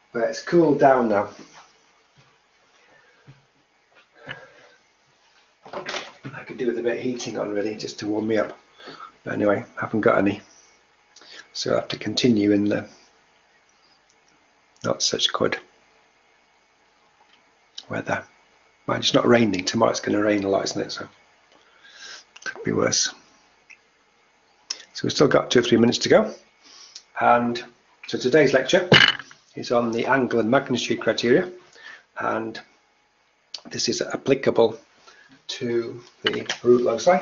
but it's cooled down now. I could do with a bit of heating on really, just to warm me up. But anyway, I haven't got any, so I have to continue in the not such good weather. Well, it's not raining. Tomorrow it's going to rain a lot, isn't it? So could be worse. So we've still got 2 or 3 minutes to go. And so today's lecture is on the angle and magnitude criteria, and this is applicable to the root loci.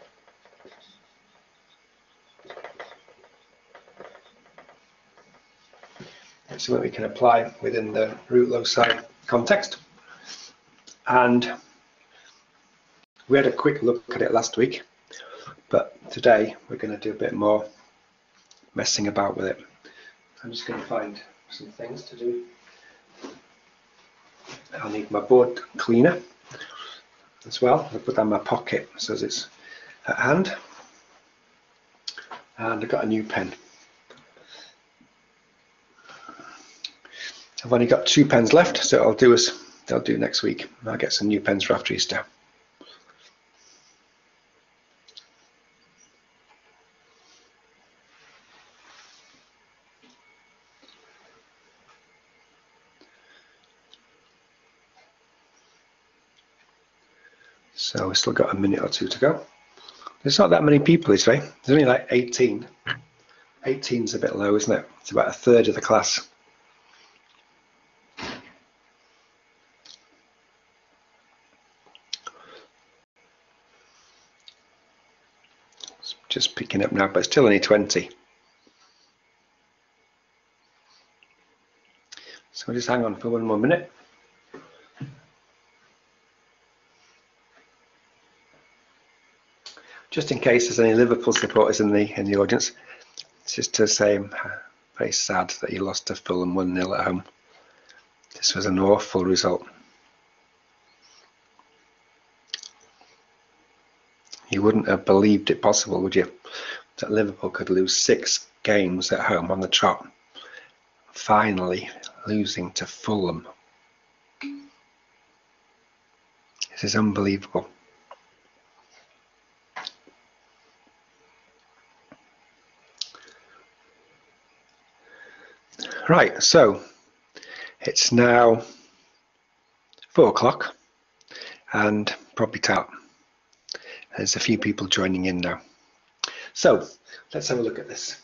It's something we can apply within the root loci context. And we had a quick look at it last week, but today we're going to do a bit more messing about with it. I'm just going to find some things to do. I'll need my board cleaner as well. I'll put that in my pocket so it's at hand. And I've got a new pen. I've only got 2 pens left, so I'll do next week. I'll get some new pens for after Easter. So we've still got a minute or 2 to go. There's not that many people today. There's only like 18. 18's a bit low, isn't it? It's about 1/3 of the class. It's just picking up now, but still only 20. So we'll just hang on for 1 more minute. Just in case there's any Liverpool supporters in the audience, it's just to say I'm very sad that you lost to Fulham 1-0 at home. This was an awful result. You wouldn't have believed it possible, would you? That Liverpool could lose 6 games at home on the trot. Finally losing to Fulham. This is unbelievable. Right, so it's now 4 o'clock and probably time. There's a few people joining in now. So let's have a look at this.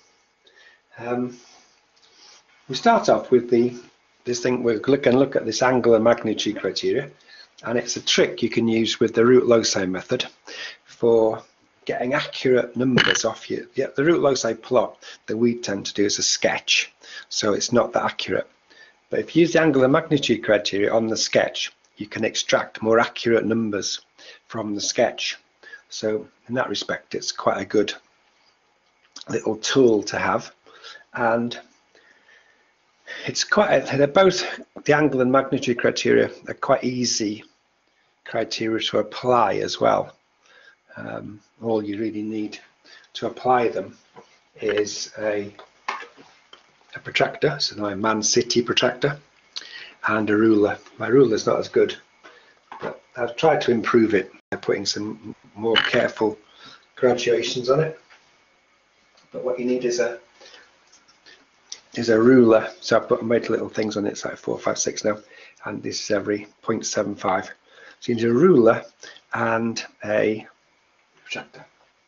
We start off with this thing. We're going to look at this angle and magnitude criteria, and it's a trick you can use with the root loci method for getting accurate numbers off you. Yeah, the root loci plot that we tend to do is a sketch, so it's not that accurate. But if you use the angle and magnitude criteria on the sketch, you can extract more accurate numbers from the sketch. So in that respect, it's quite a good little tool to have. And it's they're both, the angle and magnitude criteria are quite easy criteria to apply as well. All you really need to apply them is a protractor, so my Man City protractor, and a ruler. My ruler's not as good, but I've tried to improve it by putting some more careful graduations on it. But what you need is a ruler. So I made little things on it. It's like 4, 5, 6 now, and this is every 0.75. So you need a ruler and a protractor.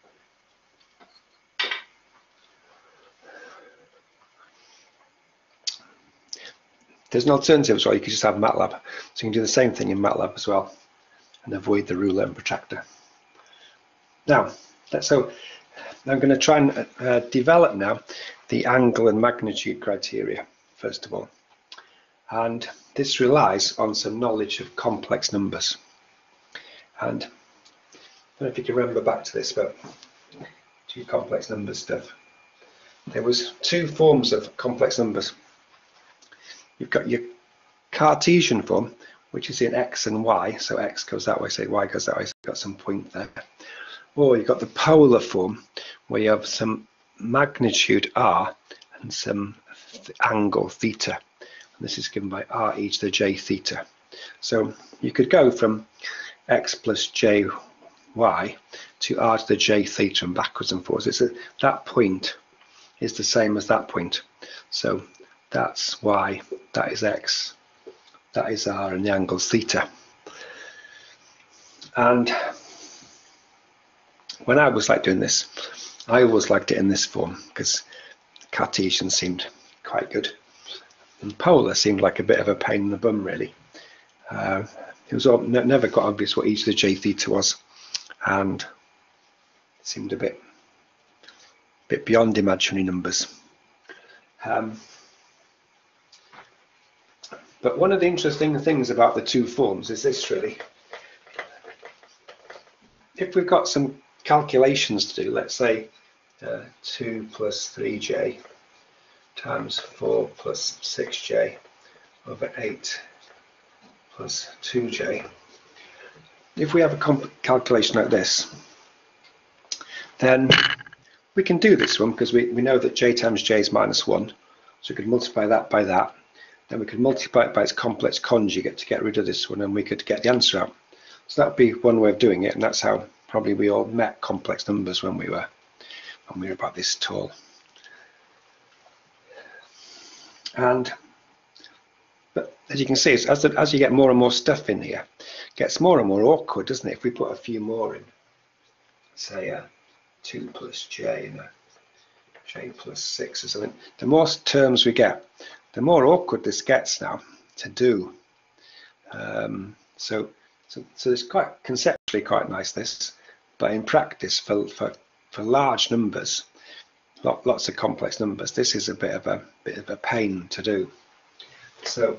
There's an alternative as well. You could just have MATLAB, so you can do the same thing in MATLAB as well and avoid the ruler and protractor. Now, so I'm going to try and develop now the angle and magnitude criteria first of all, and this relies on some knowledge of complex numbers. And I don't know if you can remember back to this, but complex numbers stuff. There was 2 forms of complex numbers. You've got your Cartesian form, which is in x and y, so x goes that way, say y goes that way, so you've got some point there. Or you've got the polar form, where you have some magnitude r and some angle theta, this is given by r e to the j theta. So you could go from x plus jy to r to the j theta and backwards and forwards. That point is the same as that point. So that's y, that is x, that is r, and the angle's theta. And when I was doing this, I always liked it in this form because Cartesian seemed quite good, and polar seemed like a bit of a pain in the bum, really. It was never quite obvious what e to the j theta was, and it seemed a bit beyond imaginary numbers. But one of the interesting things about the two forms is this, really. If we've got some calculations to do, let's say 2 plus 3j times 4 plus 6j over 8 plus 2j. If we have a calculation like this, then we can do this one because we know that j times j is -1, so we could multiply that by that. Then we could multiply it by its complex conjugate to get rid of this one, and we could get the answer out. So that would be one way of doing it, and that's how probably we all met complex numbers when we were about this tall. But as you can see, as you get more and more stuff in here, it gets more and more awkward, doesn't it? If we put a few more in, say 2 plus j and j plus 6 or something, the more terms we get, the more awkward this gets now to do. So it's quite conceptually quite nice, this, but in practice for large numbers, lots of complex numbers, this is a bit of a pain to do. So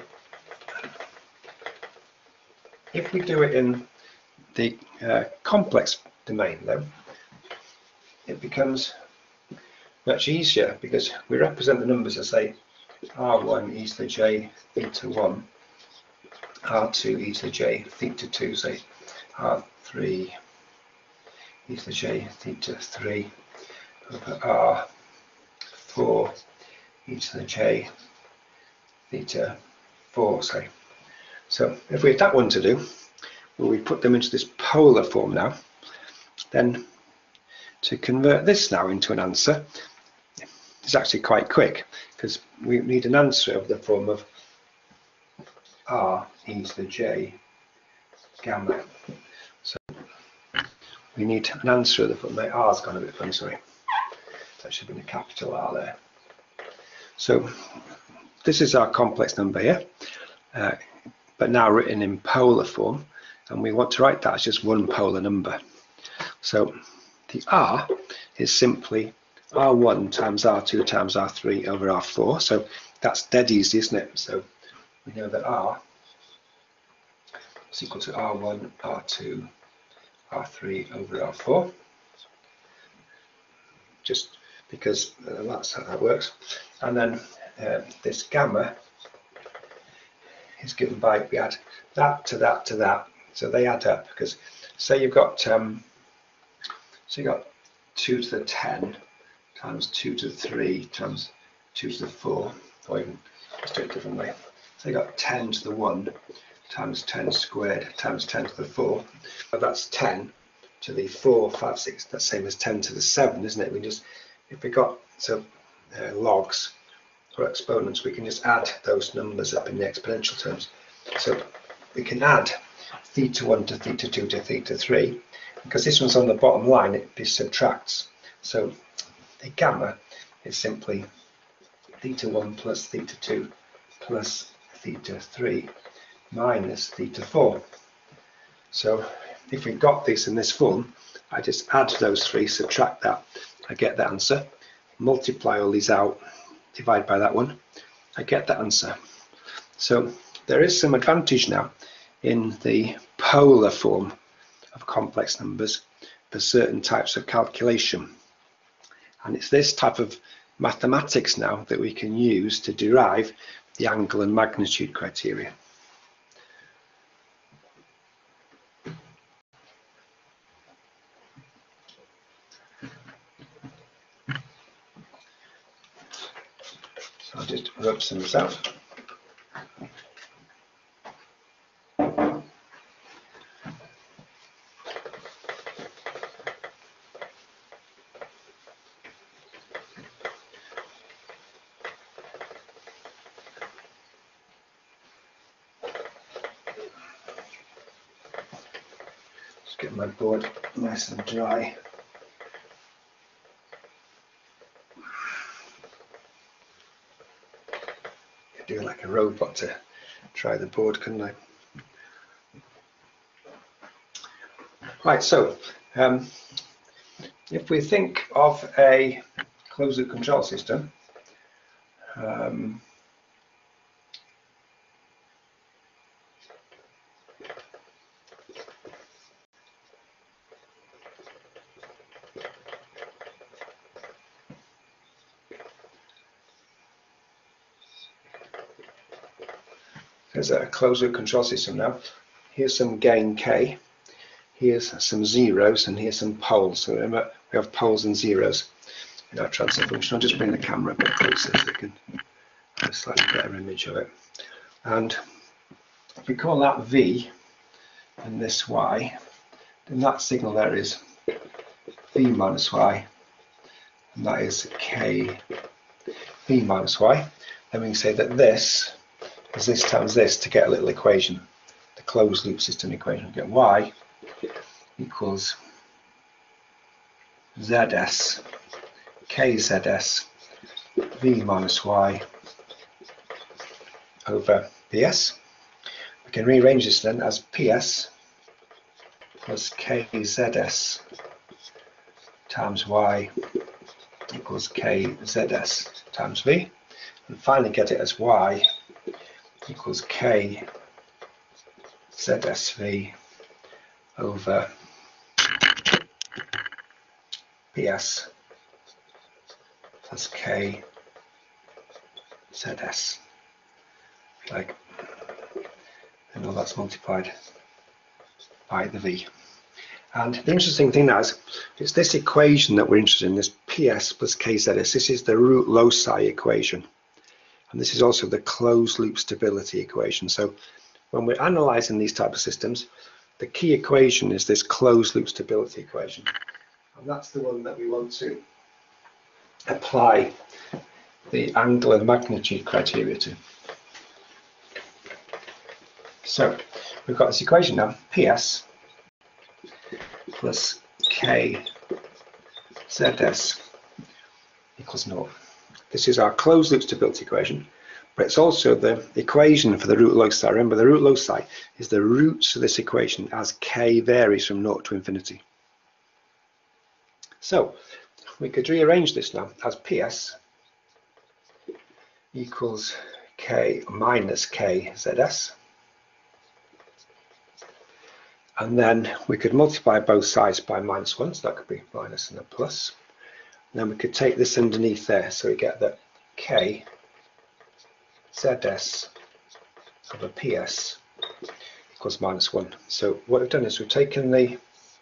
if we do it in the complex domain, though, it becomes much easier because we represent the numbers as, say, r1 e to the j theta 1, r2 e to the j theta 2, say r3 e to the j theta 3 over r4 e to the j theta 4, say. So if we had that one to do, well, we put them into this polar form now. Then to convert this now into an answer is actually quite quick, because we need an answer of the form of r e to the j gamma. So we need an answer of the form. My r's gone a bit funny, sorry. That should have been a capital R there. So this is our complex number here, but now written in polar form, and we want to write that as just one polar number. So the r is simply r1 times r2 times r3 over r4. So that's dead easy, isn't it? So we know that r is equal to r1, r2, r3 over r4, just because that's how that works. And then this gamma is given by, we add that to that to that, so they add up, because say you've got so you got 2 to the 10 times 2 to the 3 times 2 to the 4, or even let's do it differently. So you got 10 to the 1 times 10 squared times 10 to the 4. But that's 10 to the 4, 5, 6. That's same as 10 to the 7, isn't it? We just, if we got logs or exponents, we can just add those numbers up in the exponential terms. So we can add theta 1 to theta 2 to theta 3. Because this one's on the bottom line, it subtracts. So the gamma is simply theta 1 plus theta 2 plus theta 3 minus theta 4. So if we've got this in this form, I just add those three, subtract that, I get the answer, multiply all these out, divide by that one, I get the answer. So there is some advantage now in the polar form of complex numbers for certain types of calculation, and it's this type of mathematics now that we can use to derive the angle and magnitude criteria. So I'll just rub some of this out. get my board nice and dry. Could do like a robot to dry the board, couldn't I? Right, so if we think of a closed loop control system, there's a closed loop control system now. Here's some gain K, here's some zeros, and here's some poles. So remember, we have poles and zeros in our transfer function. I'll just bring the camera a bit closer so you can have a slightly better image of it. And if we call that V and this Y, then that signal there is V minus Y, and that is K V minus Y. Then we can say that this is this times this to get a little equation, the closed loop system equation. We get Y equals ZS KZS V minus Y over PS. We can rearrange this then as PS plus KZS times Y equals KZS times V, and finally get it as Y equals KZSV over PS plus KZS, like, and all that's multiplied by the V. And the interesting thing now is it's this equation that we're interested in, this PS plus KZS. This is the root loci equation. And this is also the closed loop stability equation. So when we're analyzing these type of systems, the key equation is this closed loop stability equation. And that's the one that we want to apply the angle and magnitude criteria to. So we've got this equation now, PS plus K ZS equals 0. This is our closed loop stability equation, but it's also the equation for the root loci. Remember, the root loci is the roots of this equation as K varies from 0 to infinity. So we could rearrange this now as PS equals K minus KZS. And then we could multiply both sides by -1, so that could be minus and a plus. And then we could take this underneath there, so we get that K ZS over PS equals -1. So what we've done is we've taken the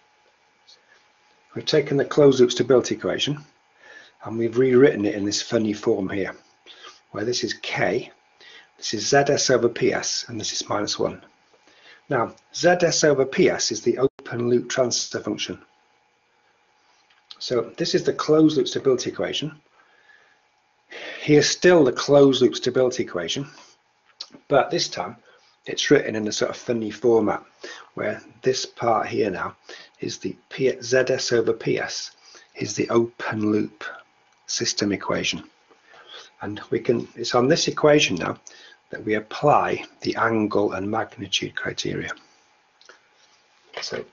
closed loop stability equation and we've rewritten it in this funny form here, where this is K, this is ZS over PS, and this is -1. Now, ZS over PS is the open loop transfer function. So this is the closed loop stability equation. Here's still the closed loop stability equation, but this time it's written in a sort of funny format, where this part here now is the ZS over PS is the open loop system equation. And it's on this equation now that we apply the angle and magnitude criteria. So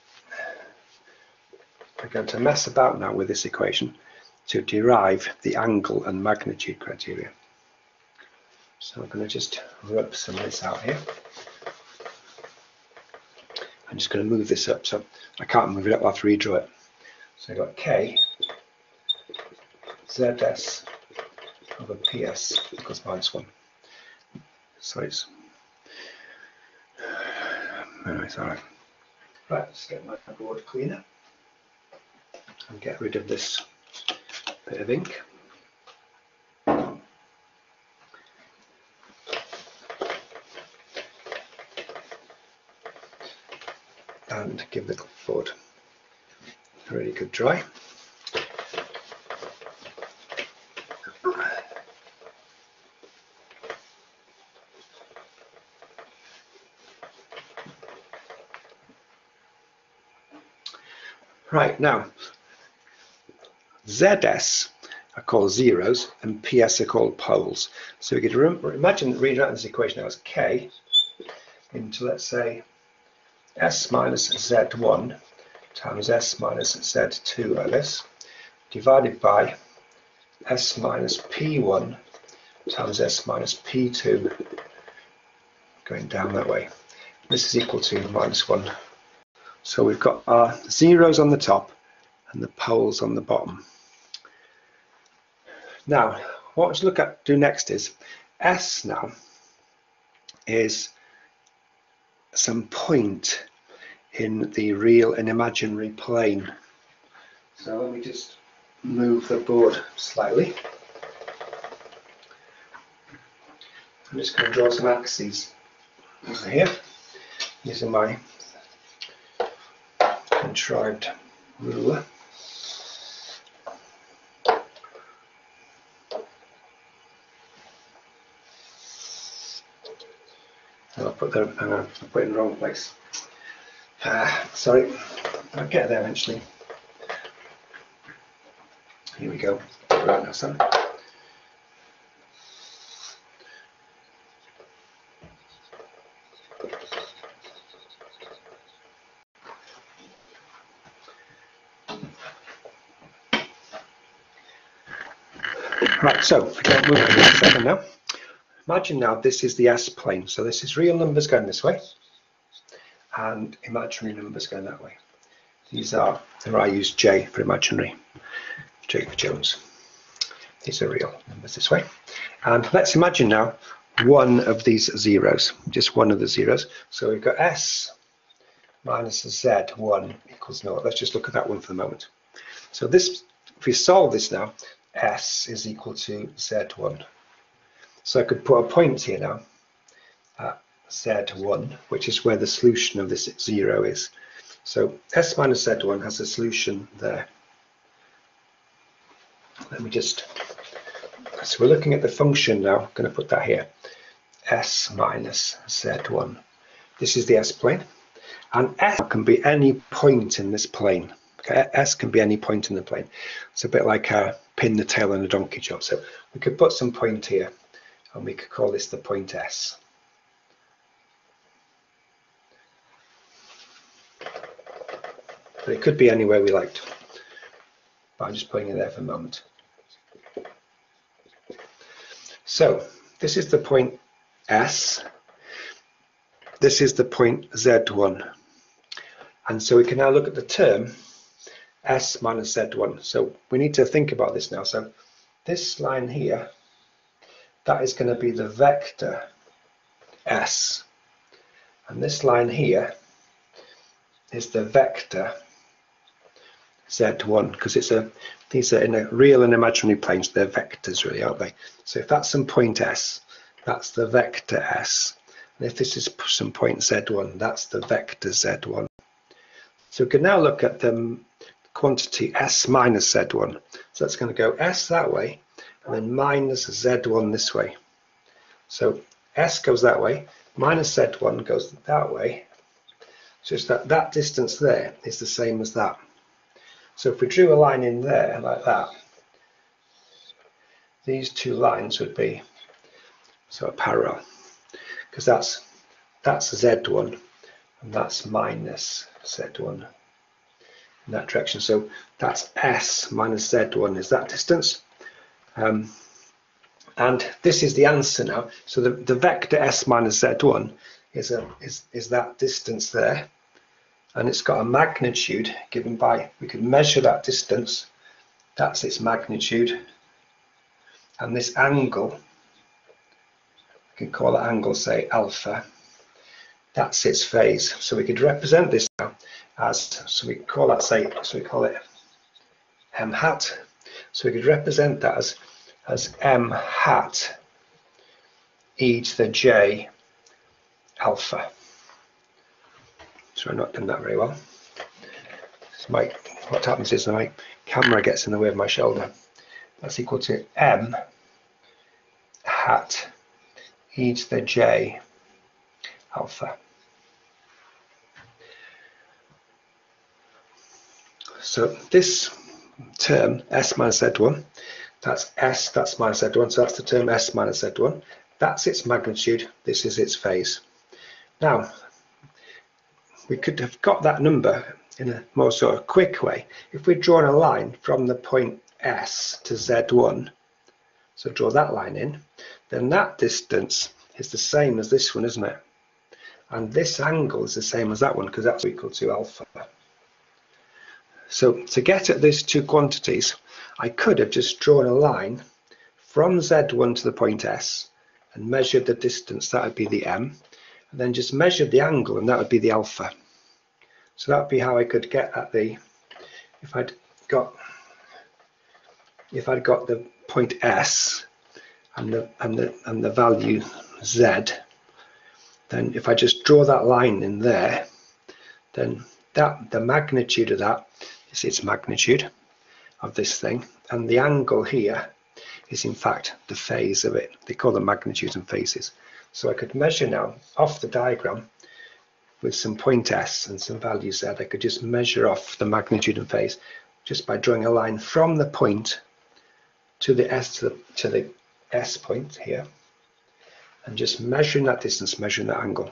we're going to mess about now with this equation to derive the angle and magnitude criteria. So I'm going to just rub some of this out here. I'm just going to move this up, so I can't move it up, I'll have to redraw it. So I've got K ZS over PS equals -1. So it's all right. Right, let's get my board cleaner and get rid of this bit of ink. And give the board a really good dry. Right, now ZS are called zeros and PS are called poles. So we could imagine rewriting this equation now as K into, let's say, S minus Z1 times S minus Z2 like this, divided by S minus P1 times S minus P2 going down that way. This is equal to minus 1. So we've got our zeros on the top and the poles on the bottom. Now, what we'll do next is S now is some point in the real and imaginary plane. So let me just move the board slightly. I'm just going to draw some axes over here using my contrived ruler. I'll put it in the wrong place. Sorry, I'll get there eventually. Here we go. Right now, son. Right, so if we don't move it for a second now. Imagine now this is the S plane. So this is real numbers going this way and imaginary numbers going that way. These are, there I use J for imaginary, J for Jones. These are real numbers this way. And let's imagine now one of these zeros, just one of the zeros. So we've got S minus Z1 equals 0. Let's just look at that one for the moment. So this, if we solve this now, S is equal to Z1. So I could put a point here now at Z1, which is where the solution of this 0 is. So S minus Z1 has a solution there. Let me just, so we're looking at the function now. I'm going to put that here. S minus Z1. This is the S plane. And S can be any point in this plane. Okay, S can be any point in the plane. It's a bit like a pin the tail on a donkey job. So we could put some point here. And we could call this the point S. But it could be anywhere we liked. But I'm just putting it there for a moment. So this is the point S. This is the point Z1. And so we can now look at the term S minus Z1. So we need to think about this now. So this line here, that is going to be the vector S. And this line here is the vector Z1, because these are in a real and imaginary planes. They're vectors really, aren't they? So if that's some point S, that's the vector S. And if this is some point Z1, that's the vector Z1. So we can now look at the quantity S minus Z1. So that's going to go S that way, and then minus Z1 this way. So S goes that way, minus Z1 goes that way, such that that distance there is the same as that. So if we drew a line in there like that, these two lines would be sort of parallel, because that's Z1 and that's minus Z1 in that direction. So that's S minus Z1 is that distance. And this is the answer now. So the vector S minus Z1 is that distance there. And it's got a magnitude given by, we could measure that distance. That's its magnitude. And this angle, we can call that angle, say, alpha. That's its phase. So we could represent this now as, so we call that, say, so we call it m hat. So we could represent that as m hat e to the j alpha. So I've not done that very well. So what happens is my camera gets in the way of my shoulder. That's equal to m hat e to the j alpha. So this term S minus Z1, that's S, that's minus Z1, so that's the term S minus Z1. That's its magnitude, this is its phase. Now, we could have got that number in a more sort of quick way if we'd drawn a line from the point S to Z1. So draw that line in, then that distance is the same as this one, isn't it? And this angle is the same as that one because that's equal to alpha. So to get at these two quantities, I could have just drawn a line from Z1 to the point S and measured the distance, that would be the m, and then just measured the angle, and that would be the alpha. So that would be how I could get at the, if I'd got the point S and the value Z, then if I just draw that line in there, then the magnitude of that is its magnitude of this thing, and the angle here is in fact the phase of it. They call them magnitudes and phases. So I could measure now off the diagram with some point S and some value Z. I could just measure off the magnitude and phase just by drawing a line from the point to the S to the S point here, and just measuring that distance, measuring that angle.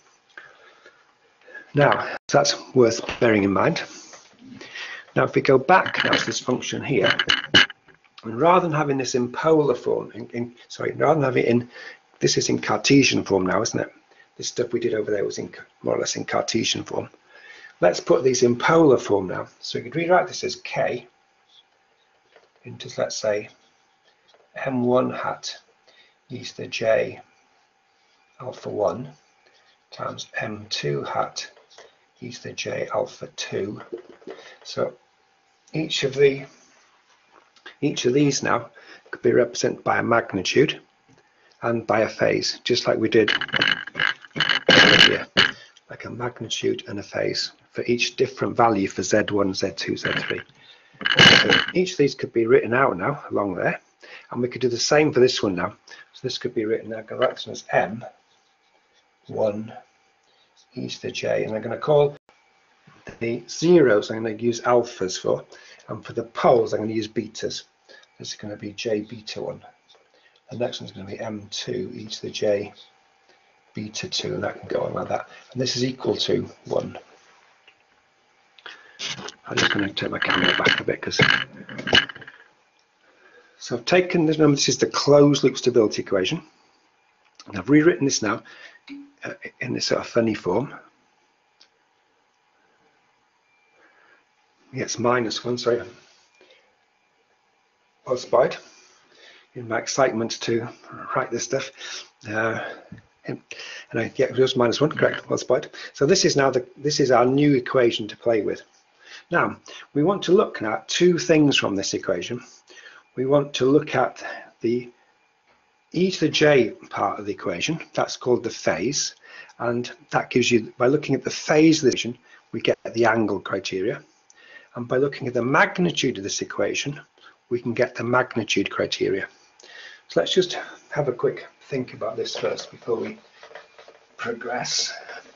Now, that's worth bearing in mind. Now, if we go back now to this function here, and rather than having this in polar form, rather than having it in, this is in Cartesian form now, isn't it? This stuff we did over there was in more or less in Cartesian form. Let's put these in polar form now. So we could rewrite this as k into, let's say, m1 hat e to the j alpha 1 times m2 hat e to the j alpha 2. So each of these now could be represented by a magnitude and by a phase, just like we did earlier, like a magnitude and a phase for each different value for Z1, Z2, Z3. So each of these could be written out now along there, and we could do the same for this one now. So this could be written, I'm going to write this one as M1 e to the j, and I'm going to call the zeros, I'm going to use alphas for, and for the poles I'm going to use betas. This is going to be j beta 1. The next one's going to be m2 e to the j beta 2, and that can go on like that. And this is equal to 1. I'm just going to take my camera back a bit, because so I've taken this number. This is the closed loop stability equation, and I've rewritten this now in this sort of funny form. Yeah, it's -1, sorry. Multiplied in my excitement to write this stuff, and I get it was -1, correct, multiplied. So this is now this is our new equation to play with. Now we want to look at two things from this equation. We want to look at the e to the j part of the equation. That's called the phase, and that gives you, by looking at the phase of the equation, we get the angle criteria, and by looking at the magnitude of this equation, we can get the magnitude criteria. So let's just have a quick think about this first before we progress.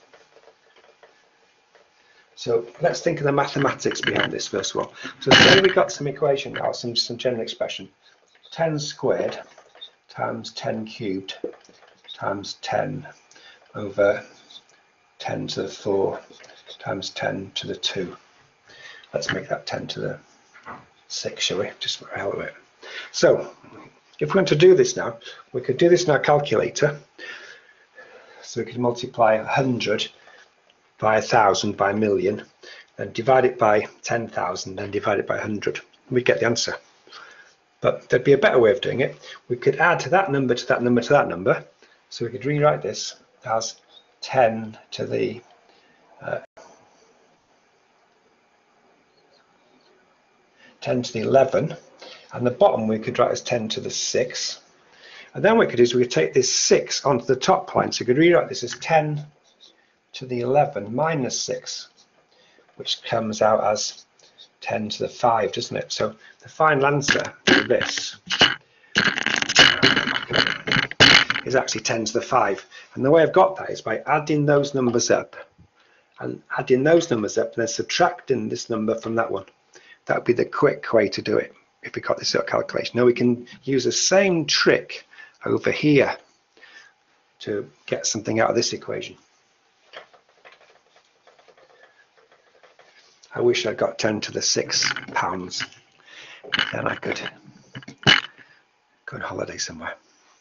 So let's think of the mathematics behind this first of all. So today we got some equation now, some general expression. 10 squared times 10 cubed times 10 over 10 to the 4 times 10 to the 2. Let's make that 10 to the 6, shall we? Just for the hell of it. So if we want to do this now, we could do this in our calculator. So we could multiply 100 by 1,000 by a million, then divide it by 10,000, then divide it by 100. We'd get the answer. But there'd be a better way of doing it. We could add that number to that number to that number. So we could rewrite this as 10 to the 11, and the bottom we could write as 10 to the 6. And then what we could do is we could take this 6 onto the top line. So we could rewrite this as 10 to the 11 minus 6, which comes out as 10 to the 5, doesn't it? So the final answer for this is actually 10 to the 5. And the way I've got that is by adding those numbers up, and then subtracting this number from that one. That would be the quick way to do it if we got this sort of calculation. Now we can use the same trick over here to get something out of this equation. I wish I got 10 to the 6 pounds. Then I could go on holiday somewhere.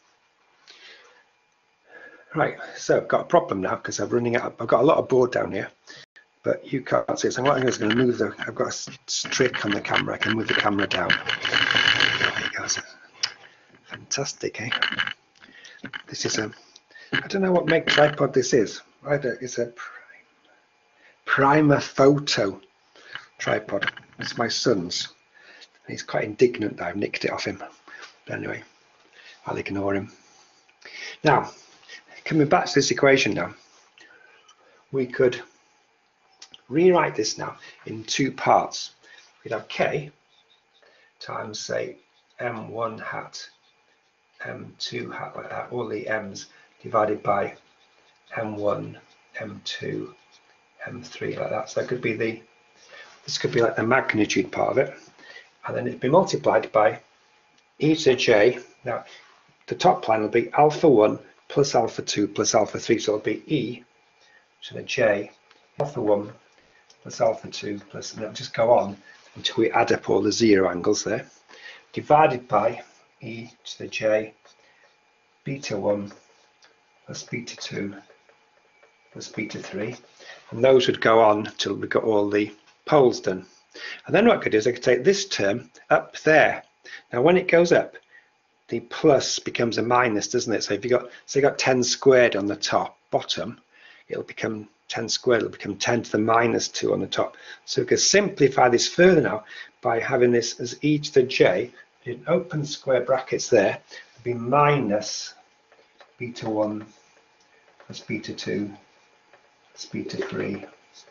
Right, so I've got a problem now because I'm running out. I've got a lot of board down here, but you can't see it. So what I'm going to move the. I've got a trick on the camera. I can move the camera down. There it goes. Fantastic, eh? This is a. I don't know what make tripod this is. Either it's a Prima Photo tripod. It's my son's. He's quite indignant that I've nicked it off him. But anyway, I'll ignore him. Now, coming back to this equation now, we could rewrite this now in two parts. We'd have k times, say, m1 hat, m2 hat, like that, all the m's divided by m1, m2, m3, like that. So that could be the, this could be like the magnitude part of it, and then it'd be multiplied by e to the j. Now, the top line will be alpha 1 plus alpha 2 plus alpha 3, so it'll be e to the j, alpha 1 plus alpha 2 plus, and it'll just go on until we add up all the zero angles there, divided by e to the j, beta 1 plus beta 2 plus beta 3, and those would go on until we got all the poles done. And then what I could do is I could take this term up there. Now when it goes up, the plus becomes a minus, doesn't it? So if you got, so you got 10 squared on the bottom, it'll become 10 squared, it'll become 10 to the minus 2 on the top. So we can simplify this further now by having this as e to the j, in open square brackets there, it'll be minus beta 1 plus beta 2 plus beta 3,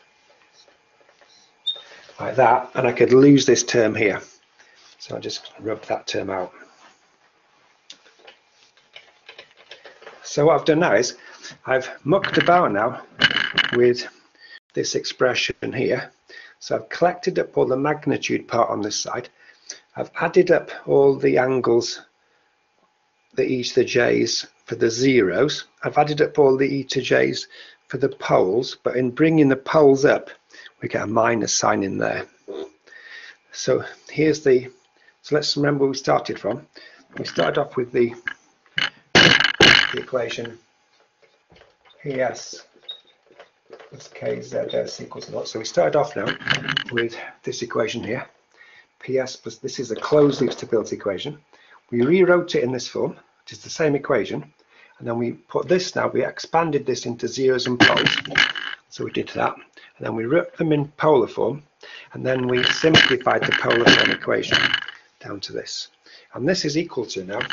like that, and I could lose this term here. So I'll just rub that term out. So what I've done now is I've mucked about now with this expression here. So I've collected up all the magnitude part on this side. I've added up all the angles, the e to the j's for the zeros. I've added up all the e to j's for the poles, but in bringing the poles up, we get a minus sign in there. So here's the, so let's remember where we started from. We started off with the equation PS plus KZS equals 0. So we started off now with this equation here. PS plus, this is a closed loop stability equation. We rewrote it in this form, which is the same equation. And then we put this now, we expanded this into zeros and poles. So we did that. And then we wrote them in polar form. And then we simplified the polar form equation down to this. And this is equal to now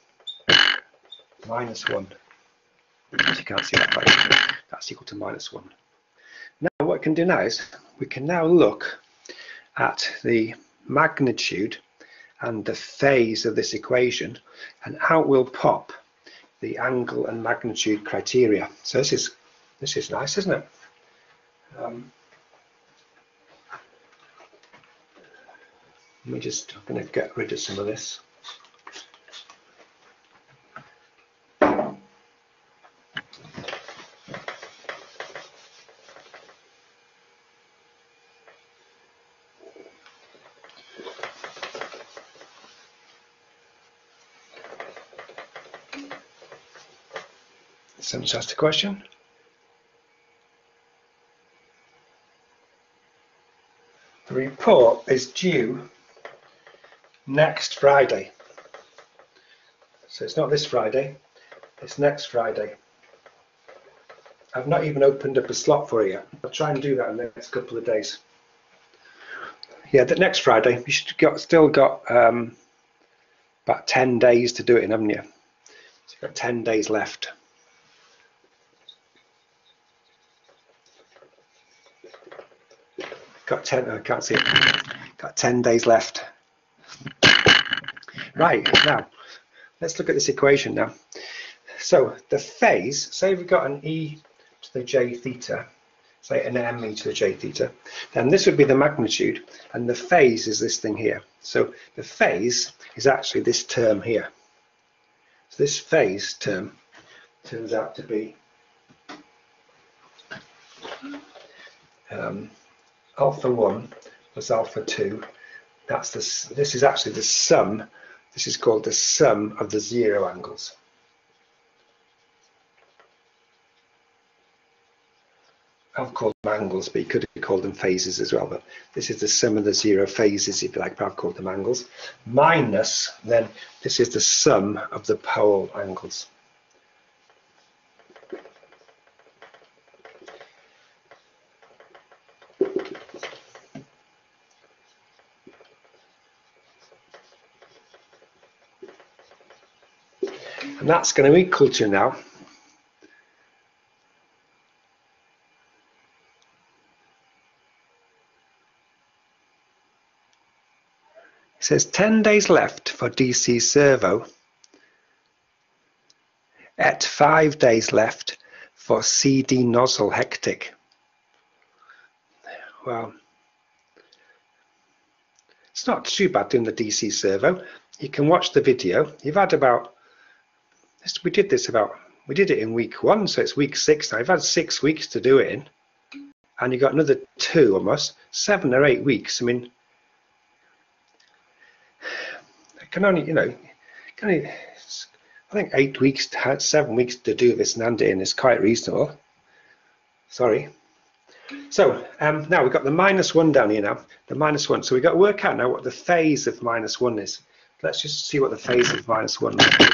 minus 1. As you can't see that, but that's equal to minus 1. Now what we can do now is we can now look at the magnitude and the phase of this equation, and out will pop the angle and magnitude criteria. So this is nice, isn't it? I'm going to get rid of some of this. Someone's asked a question. The report is due next Friday. So it's not this Friday, it's next Friday. I've not even opened up a slot for it yet. I'll try and do that in the next couple of days. Yeah, the next Friday. You should still got about 10 days to do it in, haven't you? So you've got 10 days left. Got 10, I can't see it. Got 10 days left. Right, now, let's look at this equation now. So the phase, say we've got an e to the j theta, say an m e to the j theta, then this would be the magnitude, and the phase is this thing here. So the phase is actually this term here. So this phase term turns out to be alpha 1 plus alpha 2. That's this is actually the sum. This is called the sum of the zero angles. I've called them angles, but you could have called them phases as well. But this is the sum of the zero phases, if you like, but I've called them angles. Minus, then, this is the sum of the pole angles. And that's going to equal to now it says 10 days left for DC servo at 5 days left for CD nozzle hectic. Well, it's not too bad doing the DC servo. You can watch the video. You've had about, we did it in week 1, so it's week 6 now. I've had 6 weeks to do it in, and you got another 2 almost, 7 or 8 weeks. I mean, I can only, I think 8 weeks, 7 weeks to do this and hand it in is quite reasonable. Sorry. So now we've got the -1 down here now, the -1. So we've got to work out now what the phase of -1 is. Let's just see what the phase of -1 is.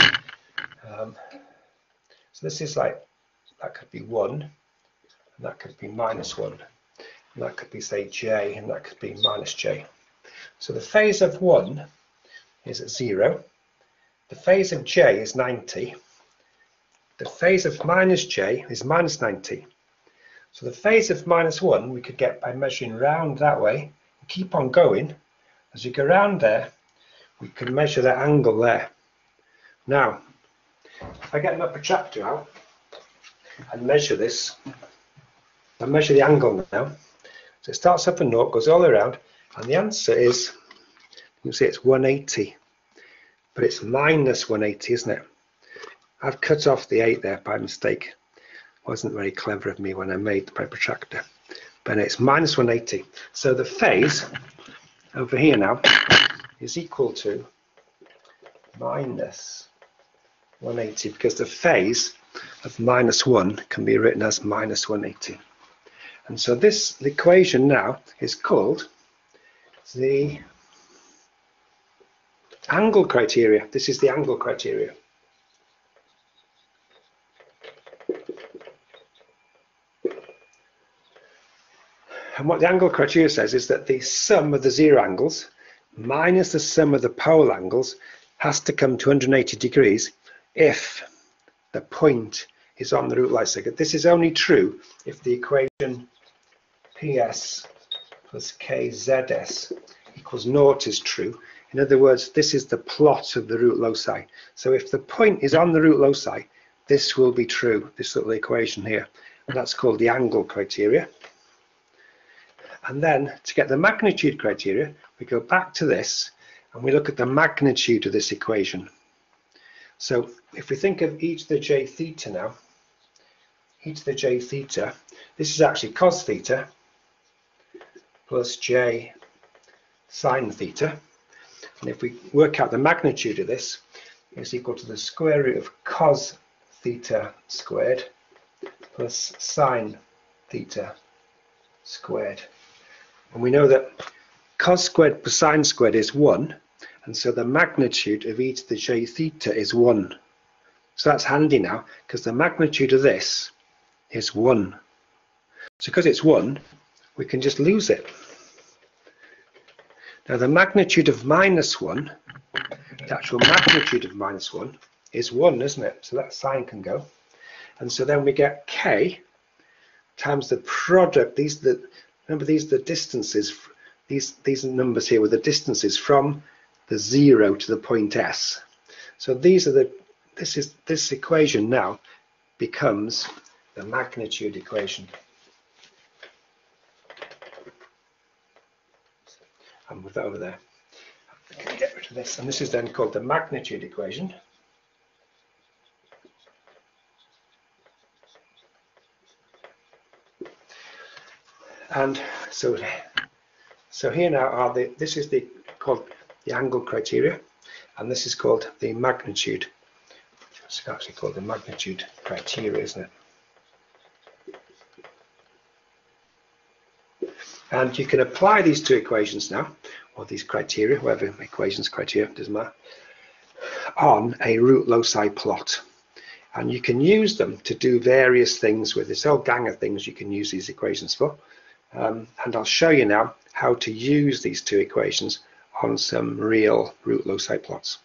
So this is like, that could be 1, and that could be -1, and that could be, say, j, and that could be -j. So the phase of 1 is at 0. The phase of j is 90. The phase of -j is -90. So the phase of -1 we could get by measuring round that way, and keep on going. As you go round there, we can measure the angle there. Now, if I get my protractor out and measure this, I measure the angle now. So it starts up and naught, goes all the way around, and the answer is, you can see it's 180, but it's -180, isn't it? I've cut off the 8 there by mistake. Wasn't very clever of me when I made my protractor, but it's -180. So the phase over here now is equal to -180, because the phase of -1 can be written as -180. And so this equation now is called the angle criteria. This is the angle criteria. And what the angle criteria says is that the sum of the zero angles minus the sum of the pole angles has to come to 180 degrees if the point is on the root light cycle. This is only true if the equation PS plus KZS equals 0 is true. In other words, this is the plot of the root loci. So if the point is on the root loci, this will be true, this little equation here. And that's called the angle criteria. And then to get the magnitude criteria, we go back to this and we look at the magnitude of this equation. So if we think of e to the j theta now, e to the j theta, this is actually cos theta plus j sine theta. And if we work out the magnitude of this, it's equal to the square root of cos theta squared plus sine theta squared. And we know that cos squared plus sine squared is 1, and so the magnitude of e to the j theta is 1. So that's handy now, because the magnitude of this is 1. So because it's 1, we can just lose it. Now the magnitude of -1, the actual magnitude of -1 is 1, isn't it? So that sign can go. And so then we get k times the product. Remember, these are the distances. These numbers here were the distances from the 0 to the point S. So these are this equation now becomes the magnitude equation. and move that over there. I can get rid of this, and this is then called the magnitude equation. And so here now are this is called the angle criteria, and this is called the magnitude. It's actually called the magnitude criteria, isn't it? And you can apply these two equations now, or these criteria, whatever equations, criteria, doesn't matter, on a root loci plot. And you can use them to do various things with this whole gang of things you can use these equations for. And I'll show you now how to use these two equations on some real root loci plots.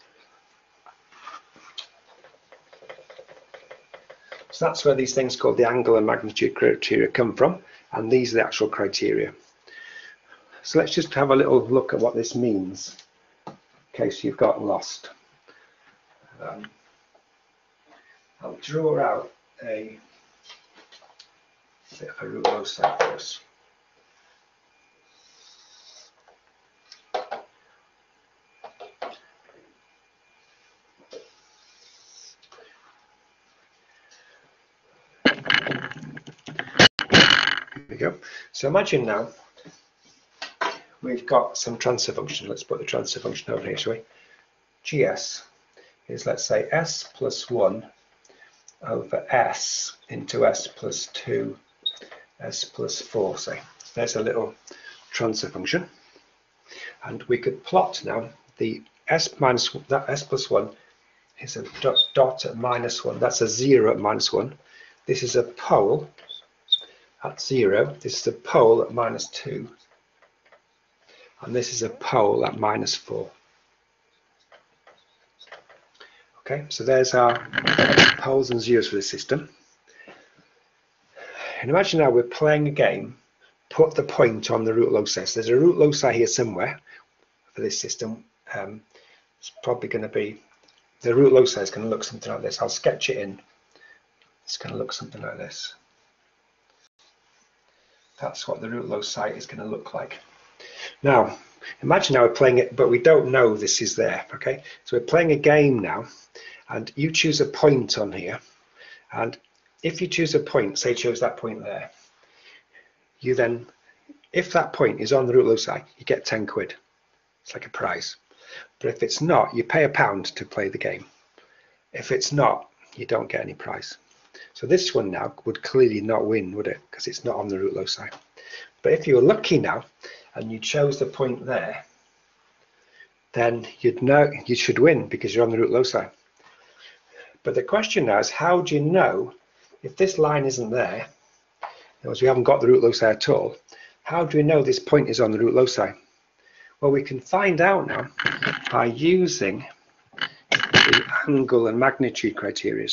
So that's where these things called the angle and magnitude criteria come from, and these are the actual criteria. So let's just have a little look at what this means, in case you've got lost. I'll draw out a bit of a root loci for us. Here we go. So imagine now we've got some transfer function. Let's put the transfer function over here, shall we? GS is, let's say, s plus 1 over s into s plus 2, s plus 4, say. There's a little transfer function. And we could plot now the s minus, that s plus 1 is a dot at minus 1. That's a 0 at minus 1. This is a pole at 0. This is a pole at minus 2. And this is a pole at minus 4. Okay, so there's our poles and zeros for the system. And imagine now we're playing a game, put the point on the root loci. So there's a root loci here somewhere for this system. It's probably going to be, the root loci is going to look something like this. I'll sketch it in. It's going to look something like this. That's what the root loci is going to look like. Now, imagine now we're playing it, but we don't know this is there, okay? So we're playing a game now, and you choose a point on here, and if you choose a point, say choose that point there, you then, if that point is on the root loci, you get 10 quid. It's like a prize. But if it's not, you pay £1 to play the game. If it's not, you don't get any prize. So this one now would clearly not win, would it? Because it's not on the root loci. But if you were lucky now, and you chose the point there, then you'd know you should win because you're on the root loci. But the question now is, how do you know if this line isn't there, because we haven't got the root loci at all, how do we know this point is on the root loci? Well, we can find out now by using the angle and magnitude criteria.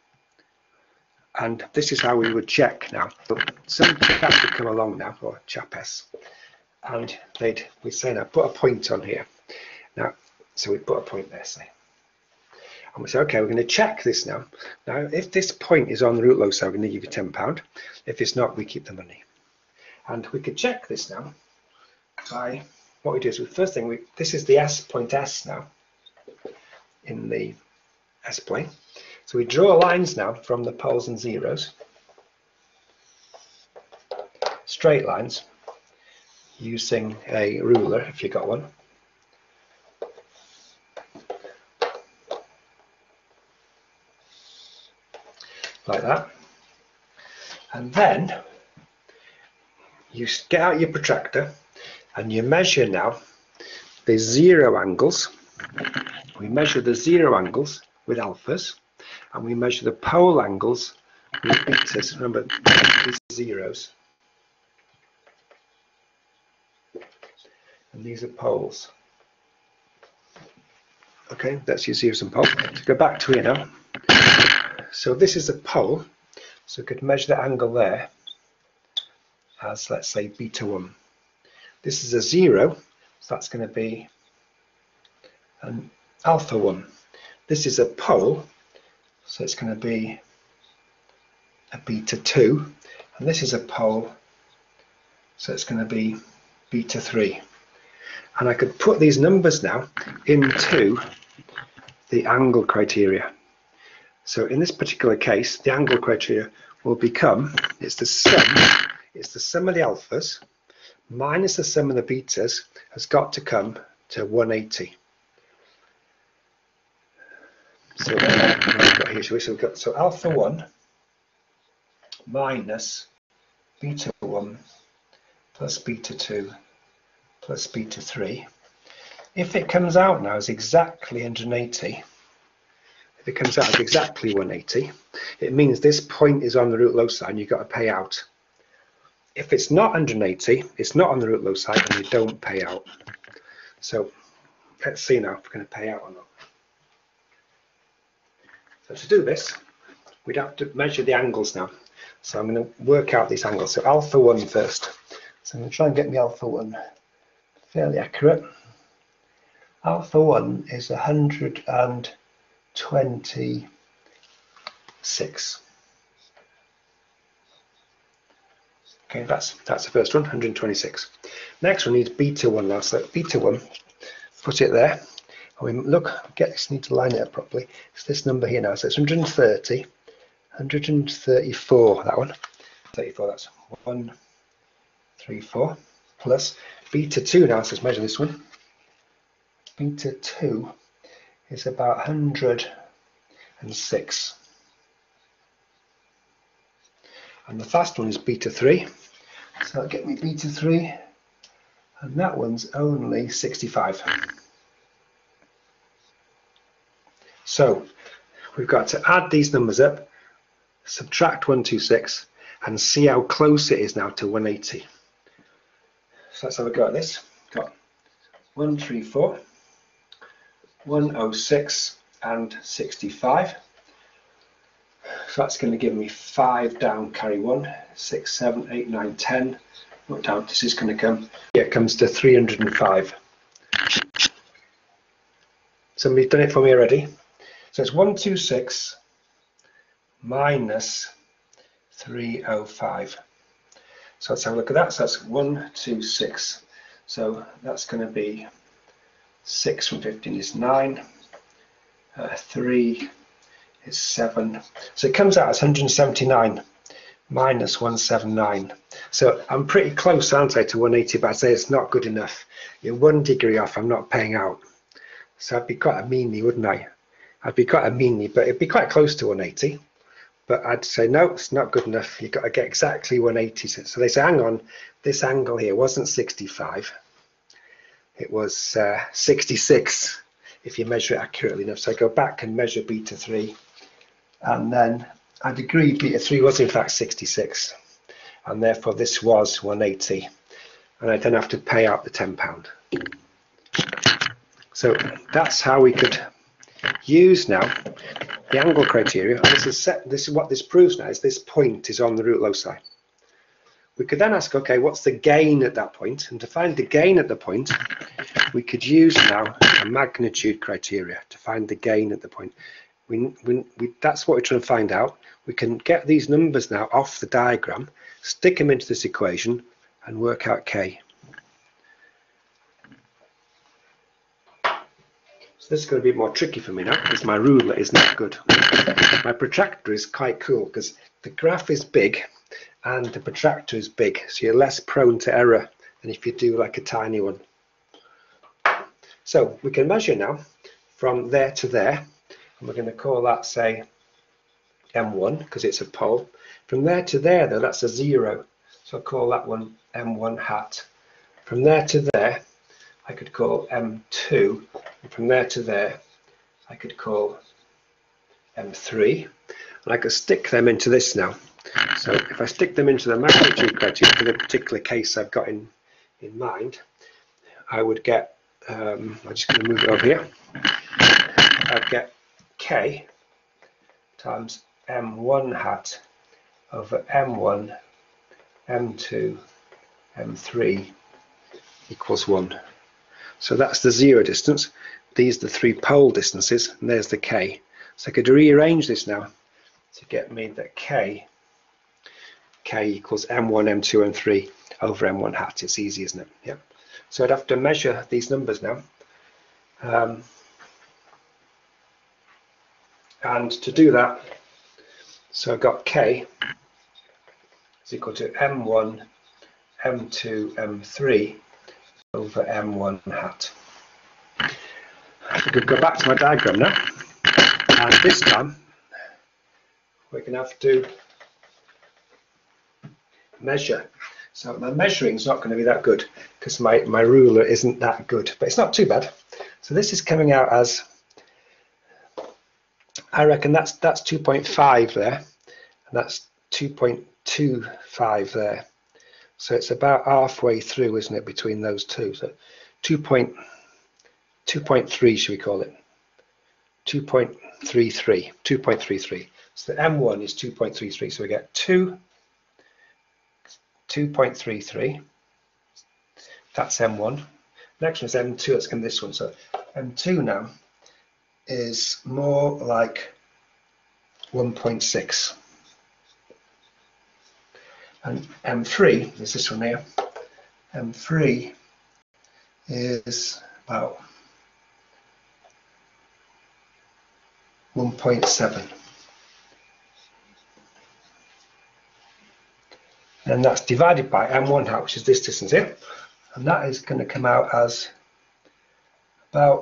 And this is how we would check now. Some chap would come along now, or chap S, and we'd say now put a point on here. Now, so we put a point there, say. And we say, okay, we're going to check this now. Now, if this point is on the root loci, we're going to give you £10. If it's not, we keep the money. And we could check this now by, what we do is, first thing, this is the S point S now in the S plane. So we draw lines now from the poles and zeros, straight lines, using a ruler if you got one. Like that. And then you get out your protractor and you measure now the zero angles. We measure the zero angles with alphas, and we measure the pole angles with betas. Remember, these are zeros. And these are poles. Okay, that's your zeros and poles. So go back to here now. So this is a pole, so we could measure the angle there as, let's say, beta 1. This is a 0, so that's going to be an alpha 1. This is a pole, so it's going to be a beta 2, and this is a pole, so it's going to be beta 3. and I could put these numbers now into the angle criteria. So in this particular case, the angle criteria will become, it's the sum of the alphas minus the sum of the betas has got to come to 180. So what we've got here, so we've got alpha 1 minus beta 1 plus beta 2 plus beta 3. If it comes out now as exactly 180, if it comes out as exactly 180, it means this point is on the root loci and you've got to pay out. If it's not 180, it's not on the root loci and you don't pay out. So let's see now if we're going to pay out or not. So to do this, we'd have to measure the angles now. So I'm going to work out these angles. So alpha 1 first. So I'm going to try and get my alpha 1 fairly accurate. Alpha 1 is 126. Okay, that's the first one, 126. Next one needs beta 1 now. So beta 1, put it there. And we look, need to line it up properly. It's this number here now. So it's 130, 134, that one. 34, that's 134 plus beta 2 now. So let's measure this one. Beta 2 is about 106. And the fast one is beta 3. So I'll get me beta 3, and that one's only 65. So we've got to add these numbers up, subtract 126, and see how close it is now to 180. So let's have a go at this. Got 134, 106, and 65. So that's going to give me 5 down, carry 1, 6, 7, 8, 9, 10. What down? This is going to come. Yeah, it comes to 305. Somebody's done it for me already. So it's 126 minus 305. So let's have a look at that. So that's 126. So that's going to be 6 from 15 is 9. 3 is 7. So it comes out as 179 minus 179. So I'm pretty close, aren't I, to 180, but I'd say it's not good enough. You're 1 degree off, I'm not paying out. So I'd be quite a meanie, wouldn't I? I'd be quite a meanie, but it'd be quite close to 180. But I'd say, no, it's not good enough. You've got to get exactly 180. So they say, hang on, this angle here wasn't 65. It was 66, if you measure it accurately enough. So I go back and measure beta 3. And then I'd agree beta 3 was in fact 66. And therefore this was 180. And I don't have to pay out the £10. So that's how we could use now the angle criteria. And this is what this proves now, is this point is on the root loci. We could then ask, okay, what's the gain at that point? And to find the gain at the point, we could use now a magnitude criteria to find the gain at the point. That's what we're trying to find out. We can get these numbers now off the diagram, stick them into this equation, and work out K. So this is going to be more tricky for me now, because my ruler is not good. My protractor is quite cool, because the graph is big, and the protractor is big, so you're less prone to error than if you do like a tiny one. So we can measure now from there to there, and we're going to call that, say, M1, because it's a pole. From there to there, though, that's a 0, so I'll call that one M1 hat. From there to there, I could call M2, and from there to there, I could call M3, and I could stick them into this now. So if I stick them into the magnitude criteria for the particular case I've got in mind, I would get, I'm just going to move it over here, I'd get K times M1 hat over M1, M2, M3 equals 1. So that's the 0 distance. These are the 3 pole distances, and there's the K. So I could rearrange this now to get me that K equals M1, M2, M3 over M1 hat. It's easy, isn't it? Yeah. So I'd have to measure these numbers now. And to do that, so I've got K is equal to M1, M2, M3 over M1 hat. I could go back to my diagram now, and this time we're going to have to measure. So my measuring is not going to be that good because my ruler isn't that good, but it's not too bad. So this is coming out as, I reckon that's 2.5 there, and that's 2.25 there. So it's about halfway through, isn't it, between those two? So 2.3 should we call it? 2.33. So the M1 is 2.33. So we get 2.33. That's M1. Next one is M2. Let's come this one. So M2 now is more like 1.6. And M3 is this one here. M3 is about 1.7. And that's divided by M1 hat, which is this distance here. And that is going to come out as about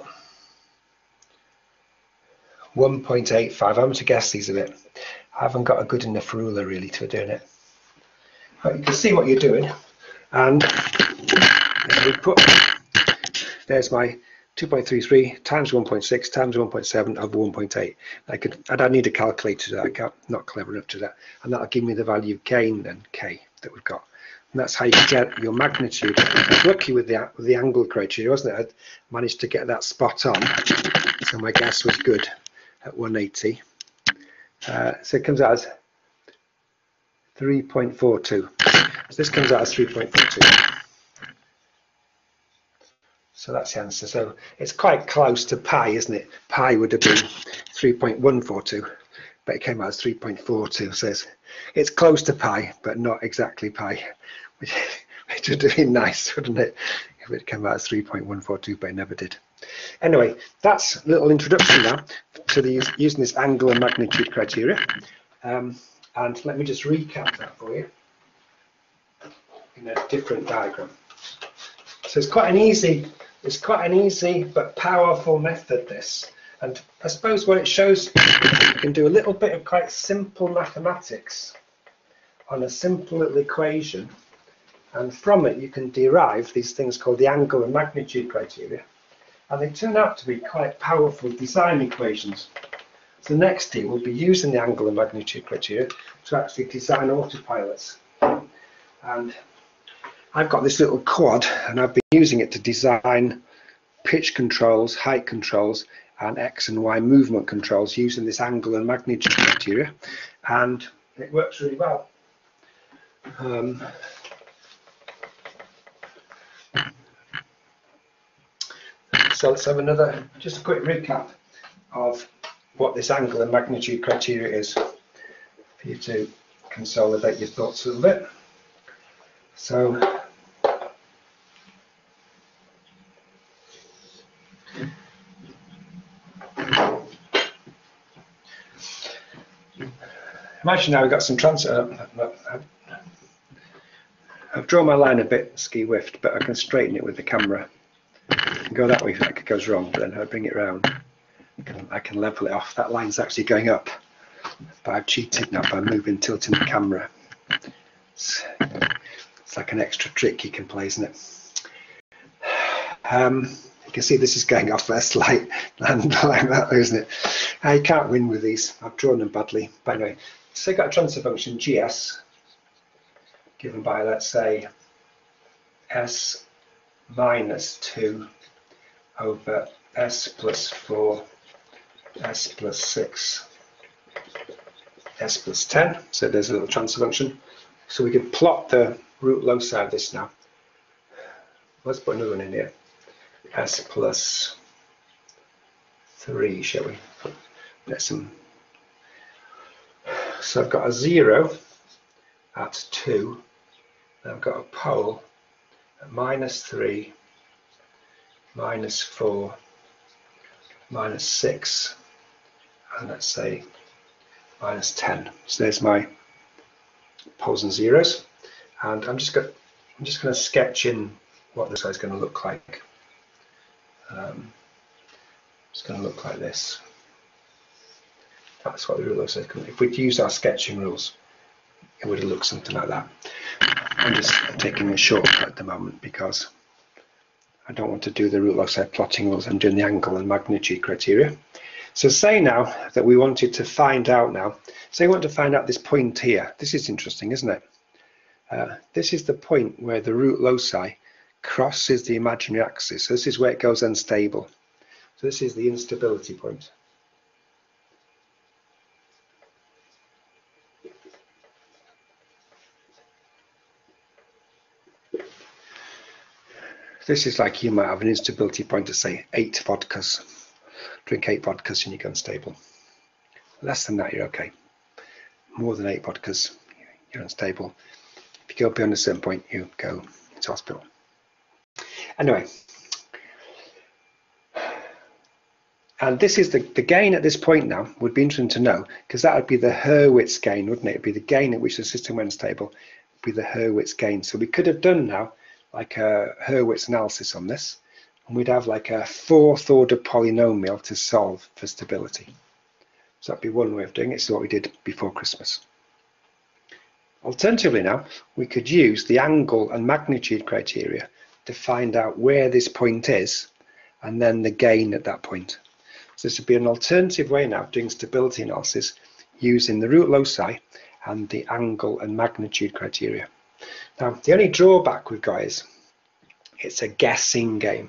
1.85. I'm going to guess these a bit. I haven't got a good enough ruler really to doing it. But you can see what you're doing. And we put, there's my 2.33 times 1.6 times 1.7 over 1.8. I'd need a calculator to that. I'm not clever enough to that. And that'll give me the value of gain then, K, that we've got. And that's how you get your magnitude. I was lucky with the angle criteria, wasn't it? I managed to get that spot on. So my guess was good at 180. So it comes out as 3.42. So this comes out as 3.42. So that's the answer. So it's quite close to pi, isn't it? Pi would have been 3.142, but it came out as 3.42. So it's close to pi, but not exactly pi, which would have been nice, wouldn't it? If it came out as 3.142, but it never did. Anyway, that's a little introduction now to using this angle and magnitude criteria. And let me just recap that for you in a different diagram. So it's quite an easy but powerful method, this. And I suppose what it shows, you can do a little bit of quite simple mathematics on a simple little equation, and from it you can derive these things called the angle and magnitude criteria, and they turn out to be quite powerful design equations. So next year we'll be using the angle and magnitude criteria to actually design autopilots. And I've got this little quad, and I've been using it to design pitch controls, height controls, and X and Y movement controls using this angle and magnitude criteria, and it works really well. So let's have just a quick recap of what this angle and magnitude criteria is, for you to consolidate your thoughts a little bit. So imagine now we've got some I've drawn my line a bit ski-whiffed, but I can straighten it with the camera. Go that way if it goes wrong, but then I bring it round. I can level it off. That line's actually going up, but I've cheated now by tilting the camera. It's like an extra trick you can play, isn't it? You can see this is going off a slight land like that, isn't it? I can't win with these. I've drawn them badly. But anyway, so you've got a transfer function GS given by, let's say, S minus 2 over S plus 4, S plus 6, S plus 10. So there's a little transfer function. So we can plot the root loci of this now. Let's put another one in here. S plus 3, shall we? Get some. So I've got a 0 at 2. Then I've got a pole at minus 3 -4, -6, and let's say -10. So there's my poles and zeros, and I'm just going to sketch in what this is going to look like. It's going to look like this. That's what the rule looks like. If we'd used our sketching rules, it would have looked something like that. I'm just taking a shortcut at the moment because I don't want to do the root log plotting rules. I'm doing the angle and magnitude criteria. So say now that we wanted to find out say we want to find out this point here. This is interesting, isn't it? This is the point where the root loci crosses the imaginary axis. So this is where it goes unstable. So this is the instability point. This is like you might have an instability point of say 8 vodkas. Drink 8 vodkas and you go unstable. Less than that, you're okay. More than 8 vodkas, you're unstable. If you go beyond a certain point, you go into hospital. Anyway, and this is the gain at this point now would be interesting to know, because that would be the Hurwitz gain, wouldn't it? It would be the gain at which the system went unstable, would be the Hurwitz gain. So we could have done now like a Hurwitz analysis on this, and we'd have like a 4th order polynomial to solve for stability. So that'd be one way of doing it. It's what we did before Christmas. Alternatively now, we could use the angle and magnitude criteria to find out where this point is, and then the gain at that point. So this would be an alternative way now of doing stability analysis using the root loci and the angle and magnitude criteria. Now, the only drawback we've got is it's a guessing game.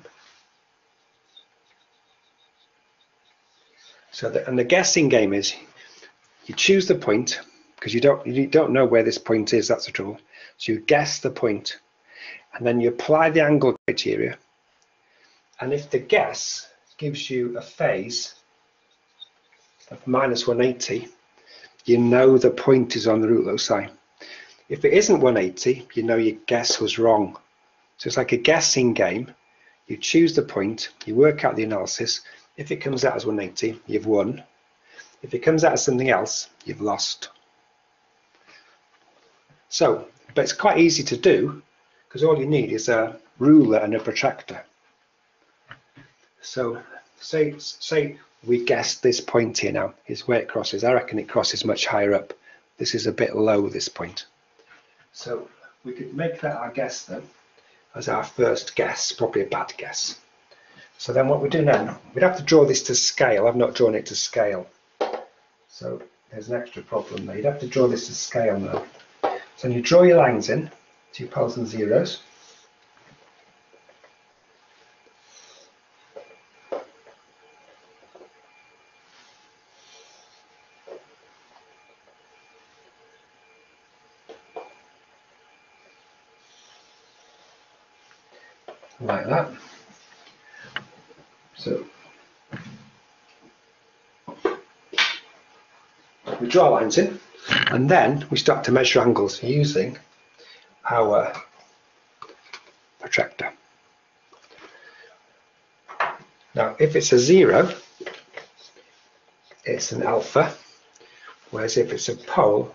So the guessing game is you choose the point because you don't know where this point is. That's the trouble. So you guess the point, and then you apply the angle criteria. And if the guess gives you a phase of -180, you know the point is on the root loci. If it isn't 180, you know your guess was wrong. So it's like a guessing game. You choose the point, you work out the analysis. If it comes out as 180, you've won. If it comes out as something else, you've lost. So, but it's quite easy to do because all you need is a ruler and a protractor. So say we guess this point here now is where it crosses. I reckon it crosses much higher up. This is a bit low, this point. So we could make that our guess then as our first guess, probably a bad guess. So then what we do now, we'd have to draw this to scale. I've not drawn it to scale. So there's an extra problem there. You'd have to draw this to scale now. So you draw your lines in, 2 poles and zeros. Like that. So we draw lines in, and then we start to measure angles using our protractor. Now, if it's a 0, it's an alpha, whereas if it's a pole,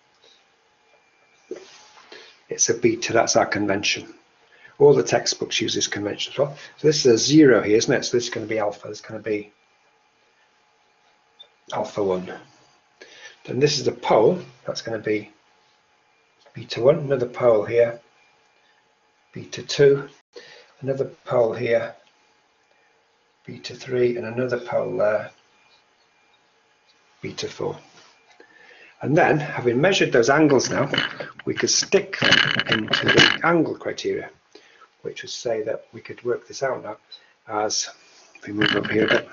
it's a beta. That's our convention. All the textbooks use this convention as well. So this is a 0 here, isn't it? So this is going to be alpha. This is going to be alpha 1. Then this is the pole. That's going to be beta 1. Another pole here, beta 2. Another pole here, beta 3. And another pole there, beta 4. And then, having measured those angles now, we could stick them into the angle criteria, which would say that we could work this out now as, if we move up here a bit,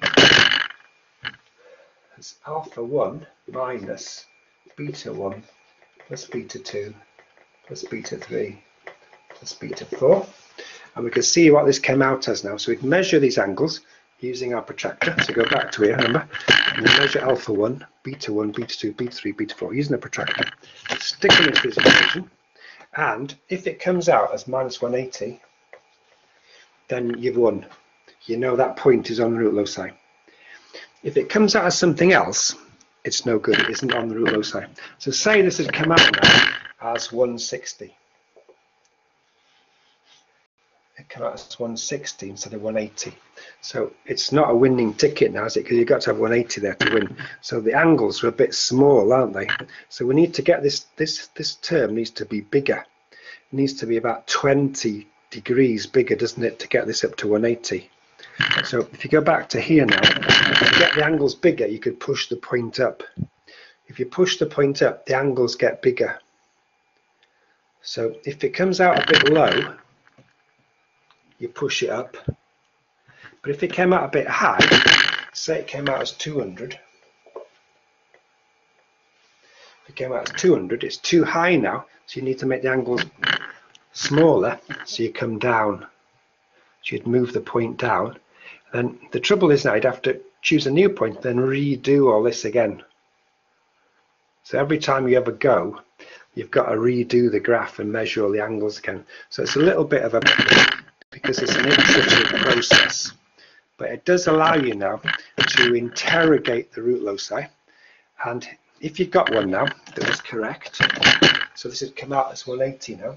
as alpha 1 minus beta 1 plus beta 2 plus beta 3 plus beta 4. And we can see what this came out as now. So we'd measure these angles using our protractor. So go back to here, remember, and we measure alpha 1, beta 1, beta 2, beta 3, beta 4 using the protractor, stick them into this equation. And if it comes out as -180, then you've won. You know that point is on the root loci. If it comes out as something else, it's no good. It isn't on the root loci. So say this had come out now as 160. It came out as 160 instead of 180. So it's not a winning ticket now, is it? Because you've got to have 180 there to win. So the angles are a bit small, aren't they? So we need to get this term needs to be bigger. It needs to be about 20 degrees bigger, doesn't it, to get this up to 180. So if you go back to here now, to get the angles bigger, you could push the point up. If you push the point up, the angles get bigger. So if it comes out a bit low, you push it up. But if it came out a bit high, say it came out as 200. If it came out as 200, it's too high now, so you need to make the angles smaller, so you come down. So you'd move the point down. And the trouble is now you'd have to choose a new point, then redo all this again. So every time you ever go, you've got to redo the graph and measure all the angles again. So it's a little bit of a, because it's an iterative process, but it does allow you now to interrogate the root loci. And if you've got one now that was correct, so this would come out as 180 now.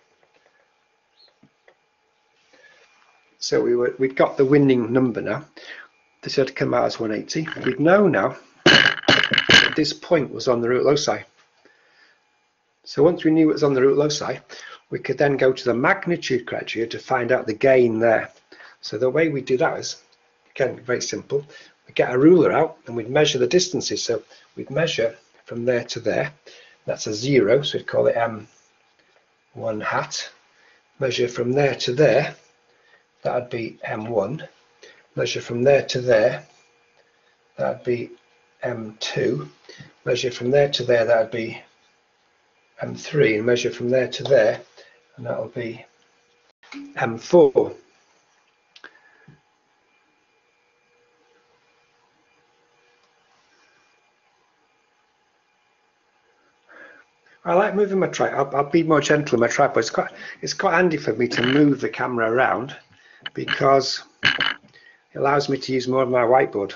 So we'd got the winning number now. This had come out as 180. We'd know now that this point was on the root loci. So once we knew it was on the root loci, we could then go to the magnitude criteria to find out the gain there. So the way we do that is, again, very simple. We get a ruler out and we'd measure the distances. So we'd measure from there to there. That's a 0, so we'd call it M1 hat. Measure from there to there. That would be M1. Measure from there to there. That would be M2. Measure from there to there. That would be M3. And measure from there to there. And that will be M4. I like moving my tripod. I'll be more gentle with my tripod. It's quite handy for me to move the camera around because it allows me to use more of my whiteboard.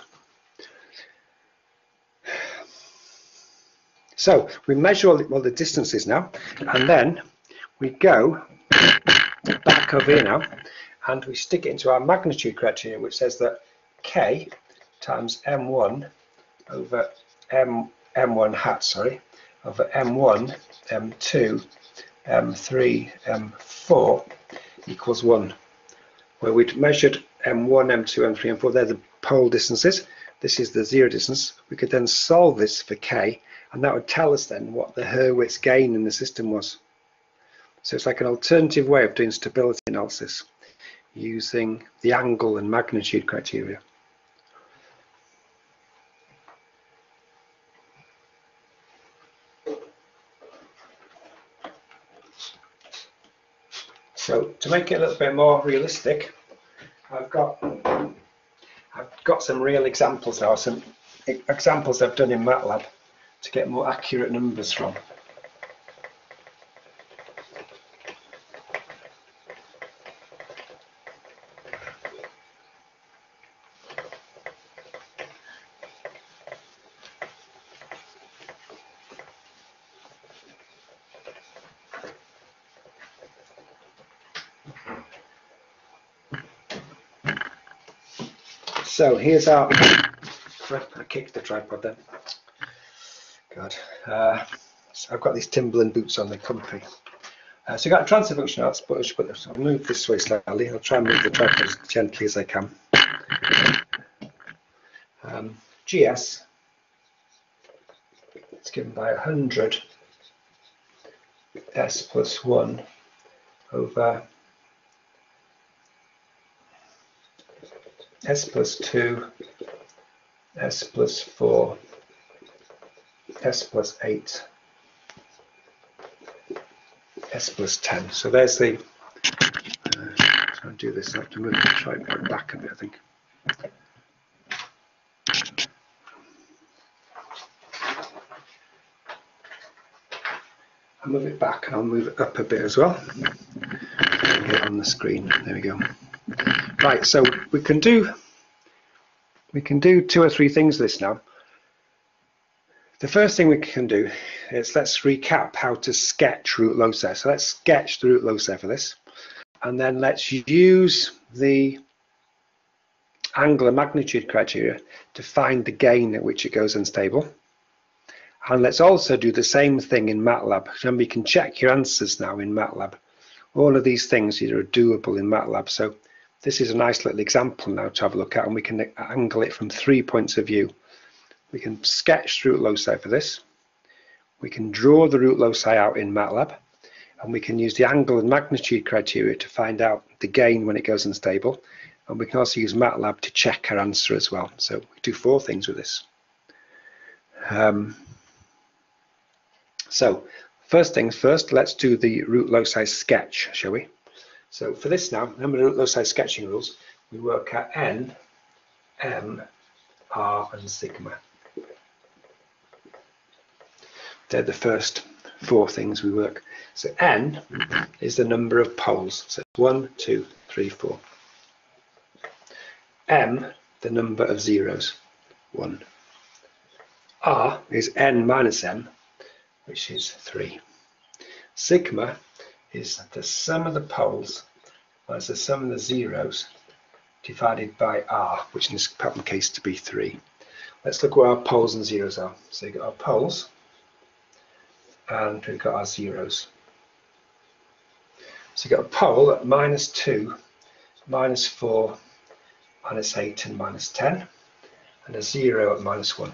So we measure all the distances now, and then we go back over here now, and we stick it into our magnitude criteria, which says that K times M1 over M1 hat, sorry, over M1, M2, M3, M4 equals 1, where we'd measured M1, M2, M3, M4, they're the pole distances. This is the 0 distance. We could then solve this for K, and that would tell us then what the Hurwitz gain in the system was. So it's like an alternative way of doing stability analysis using the angle and magnitude criteria. So to make it a little bit more realistic, I've got some real examples now, some examples I've done in MATLAB to get more accurate numbers from. So here's our, I kicked the tripod then. God. So I've got these Timberland boots on, they're comfy. So I've got a transfer function out, but I'll move this way slightly. I'll try and move the tripod as gently as I can. GS, it's given by 100 S plus 1 over S plus 2, S plus 4, S plus 8, S plus 10. So there's the, try and do this, I have to move the tripod back a bit, I think. I'll move it back and I'll move it up a bit as well. Get it on the screen, there we go. Right, so we can do 2 or 3 things with this now. The first thing we can do is let's recap how to sketch root loci. So let's sketch the root loci for this, and then let's use the angular magnitude criteria to find the gain at which it goes unstable. And let's also do the same thing in MATLAB. Remember, you can check your answers now in MATLAB. All of these things are doable in MATLAB. So this is a nice little example now to have a look at, and we can angle it from 3 points of view. We can sketch root loci for this. We can draw the root loci out in MATLAB, and we can use the angle and magnitude criteria to find out the gain when it goes unstable. And we can also use MATLAB to check our answer as well. So we do 4 things with this. So first things first, let's do the root loci sketch, shall we? So for this now, remember the root loci sketching rules, we work at n, m, r and sigma. They're the first 4 things we work. So n is the number of poles. So 1, 2, 3, 4. M, the number of zeros. 1. R is n minus m, which is 3. Sigma is the sum of the poles minus the sum of the zeros divided by r, which in this pattern case to be 3. Let's look where our poles and zeros are. So you've got our poles and we've got our zeros. So you've got a pole at -2, -4, -8 and -10, and a 0 at -1.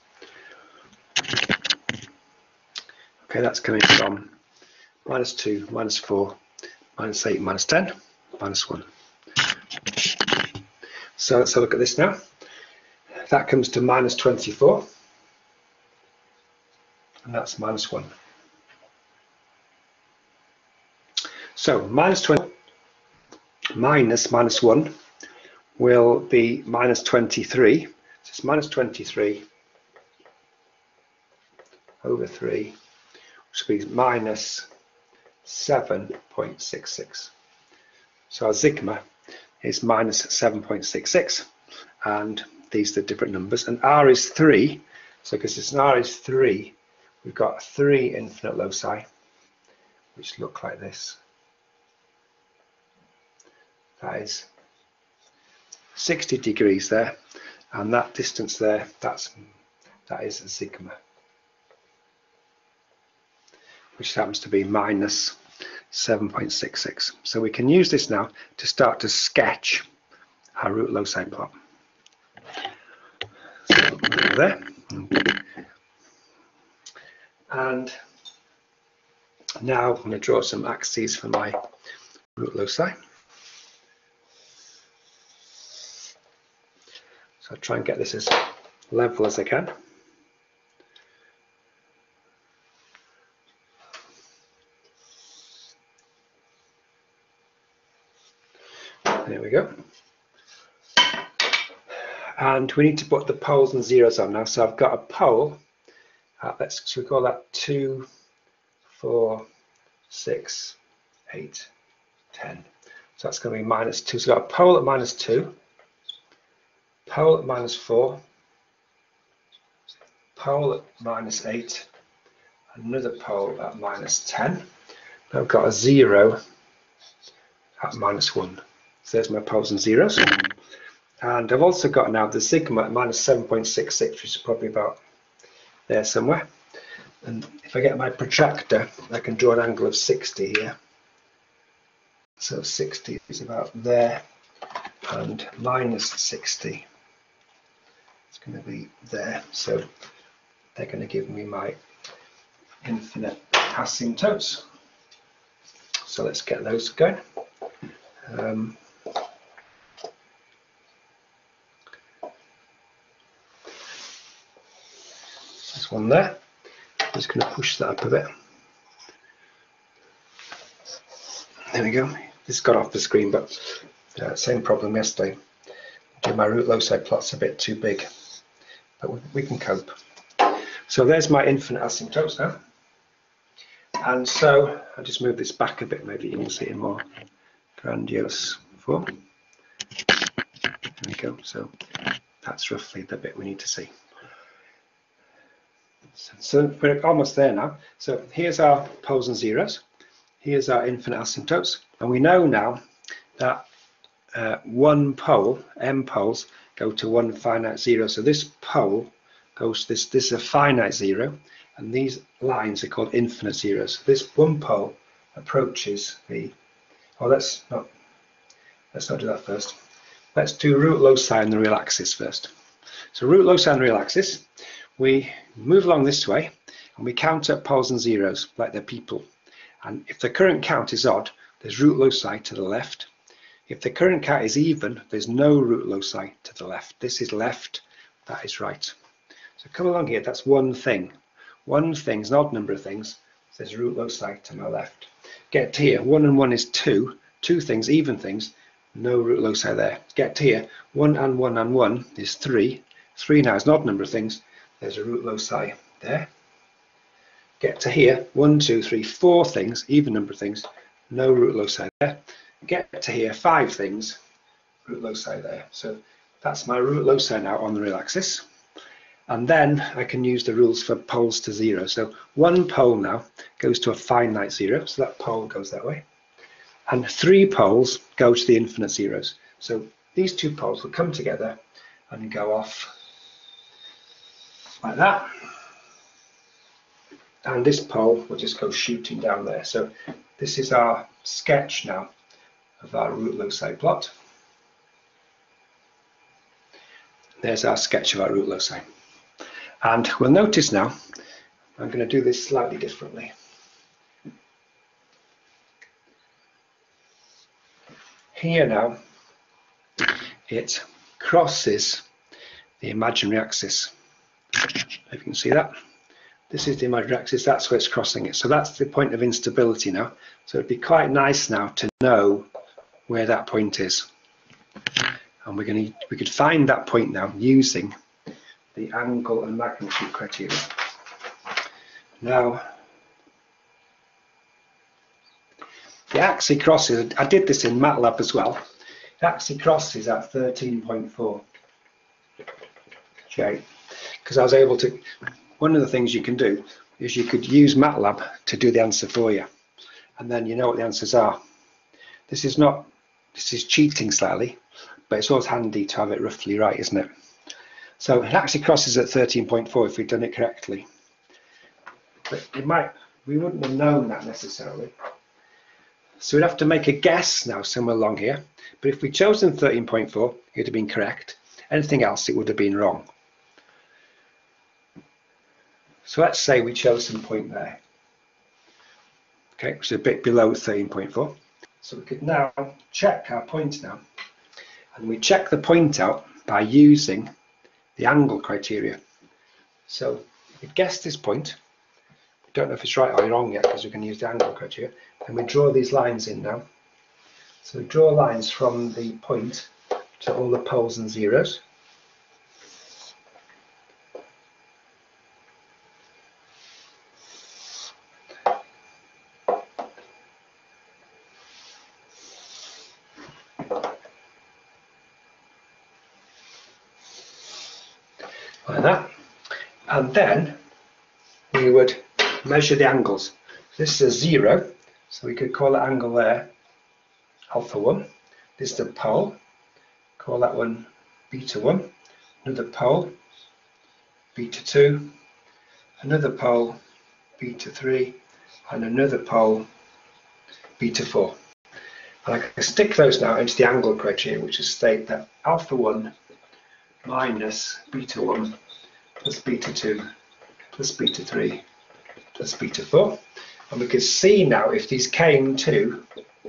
Okay, that's coming from -2, -4, -8, -10, -1. So let's have a look at this now. That comes to -24, and that's -1. So -20 minus -1 will be -23. So it's -23 over 3, which will be -7.66. So our sigma is -7.66, and these are the different numbers. And r is 3, so because this r is 3, we've got 3 infinite loci, which look like this. That is 60 degrees there, and that distance there, that is a sigma, which happens to be -7.66. So we can use this now to start to sketch our root loci plot. So there, and now I'm going to draw some axes for my root loci. So I'll try and get this as level as I can. There we go. And we need to put the poles and zeros on now. So I've got a pole. Let's call that 2, 4, 6, 8, 10. So that's going to be -2. So I've got a pole at -2, pole at -4, pole at -8, another pole at -10. Now I've got a 0 at -1. So there's my poles and zeros. And I've also got now the sigma at -7.66, which is probably about there somewhere. And if I get my protractor, I can draw an angle of 60 here. So 60 is about there, and -60 is going to be there. So they're going to give me my infinite asymptotes. So let's get those going. There's one there. I'm just going to push that up a bit. There we go. This got off the screen, but same problem yesterday. My root loci plot's a bit too big, but we can cope. So there's my infinite asymptotes now. And so I'll just move this back a bit, maybe you can see it in more grandiose form. we go. So that's roughly the bit we need to see. So we're almost there now. So here's our poles and zeros. Here's our infinite asymptotes. And we know now that one pole, m poles, go to one finite zero. So this pole goes to this is a finite zero, and these lines are called infinite zeros. This one pole approaches the, let's not do that first. Let's do root loci on the real axis first. So root loci on the real axis, we move along this way and we count up poles and zeros like they're people. And if the current count is odd, there's root loci to the left. If the current count is even, there's no root loci to the left. This is left, that is right. So come along here, that's one thing. One thing is an odd number of things. There's root loci to my left. Get to here, 1 and 1 is 2. 2 things, even things, no root loci there. Get to here, 1 and 1 and 1 is 3. 3 now is an odd number of things. There's a root loci there. Get to here, 1, 2, 3, 4 things, even number of things, no root loci there. Get to here, 5 things, root loci there. So that's my root loci now on the real axis. And then I can use the rules for poles to zero. So one pole now goes to a finite zero, so that pole goes that way. And 3 poles go to the infinite zeros. So these 2 poles will come together and go off like that. And this pole will just go shooting down there. So this is our sketch now of our root loci plot. There's our sketch of our root loci. And we'll notice now, I'm going to do this slightly differently. Here now, it crosses the imaginary axis. If you can see that. This is the imaginary axis, that's where it's crossing it. So that's the point of instability now. So it'd be quite nice now to know where that point is. And we could find that point now using the angle and magnitude criteria. Now, the axis crosses, I did this in MATLAB as well. The axis crosses at 13.4 J, because I was able to, one of the things you can do is you could use MATLAB to do the answer for you, and then you know what the answers are. This is cheating slightly, but it's always handy to have it roughly right, isn't it? So it actually crosses at 13.4 if we'd done it correctly. But we wouldn't have known that necessarily. So we'd have to make a guess now somewhere along here. But if we'd chosen 13.4, it would have been correct. Anything else, it would have been wrong. So let's say we chose some point there. Okay, which is a bit below 13.4. So we could now check our point now. And we check the point out by using the angle criteria. So we guess this point. We don't know if it's right or wrong yet because we can use the angle criteria. And we draw these lines in now. So we draw lines from the point to all the poles and zeros. Like that, and then we would measure the angles. This is a 0, so we could call that angle there alpha 1. This is the pole, call that one beta 1. Another pole, beta 2. Another pole, beta 3, and another pole, beta 4. And I can stick those now into the angle criteria, which is state that alpha 1 minus beta 1 plus beta 2 plus beta 3 plus beta 4. And we can see now if these came to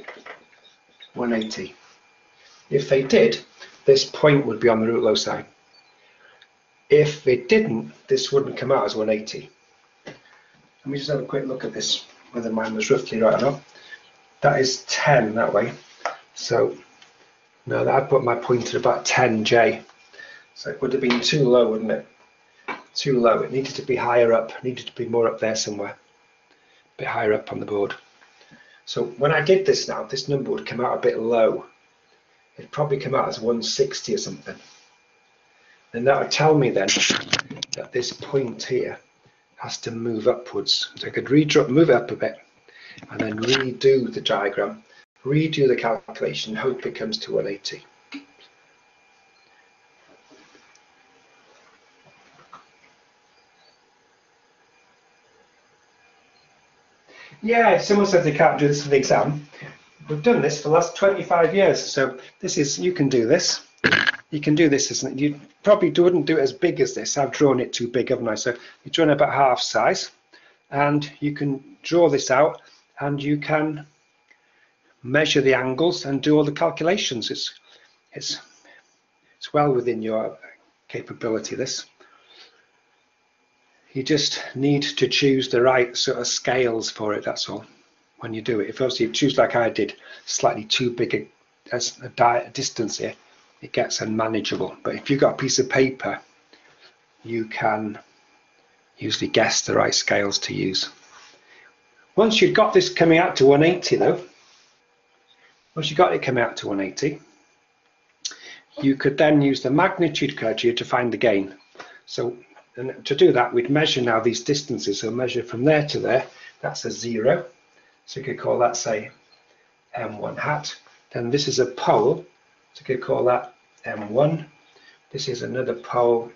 180. If they did, this point would be on the root loci. If it didn't, this wouldn't come out as 180. Let me just have a quick look at this, whether mine was roughly right or not. That is 10 that way. So no, I put my point at about 10J. So it would have been too low, wouldn't it? Too low. It needed to be higher up. It needed to be more up there somewhere. A bit higher up on the board. So when I did this now, this number would come out a bit low. it'd probably come out as 160 or something. And that would tell me then that this point here has to move upwards. So I could move it up a bit and then redo the diagram, redo the calculation, hope it comes to 180. Yeah, if someone says they can't do this for the exam, we've done this for the last 25 years. So this is, you can do this. You can do this, isn't it? You probably wouldn't do it as big as this. I've drawn it too big, haven't I? So you're drawing about half size, and you can draw this out, and you can measure the angles and do all the calculations. It's well within your capability, this. You just need to choose the right sort of scales for it, that's all, when you do it. If obviously you choose, like I did, slightly too big a distance here, it gets unmanageable. But if you've got a piece of paper, you can usually guess the right scales to use. Once you've got this coming out to 180 though, once you've got it coming out to 180, you could then use the magnitude criteria to find the gain. So and to do that, we'd measure now these distances. So measure from there to there, that's a 0. So you could call that, say, M1 hat. Then this is a pole, so you could call that M1. This is another pole,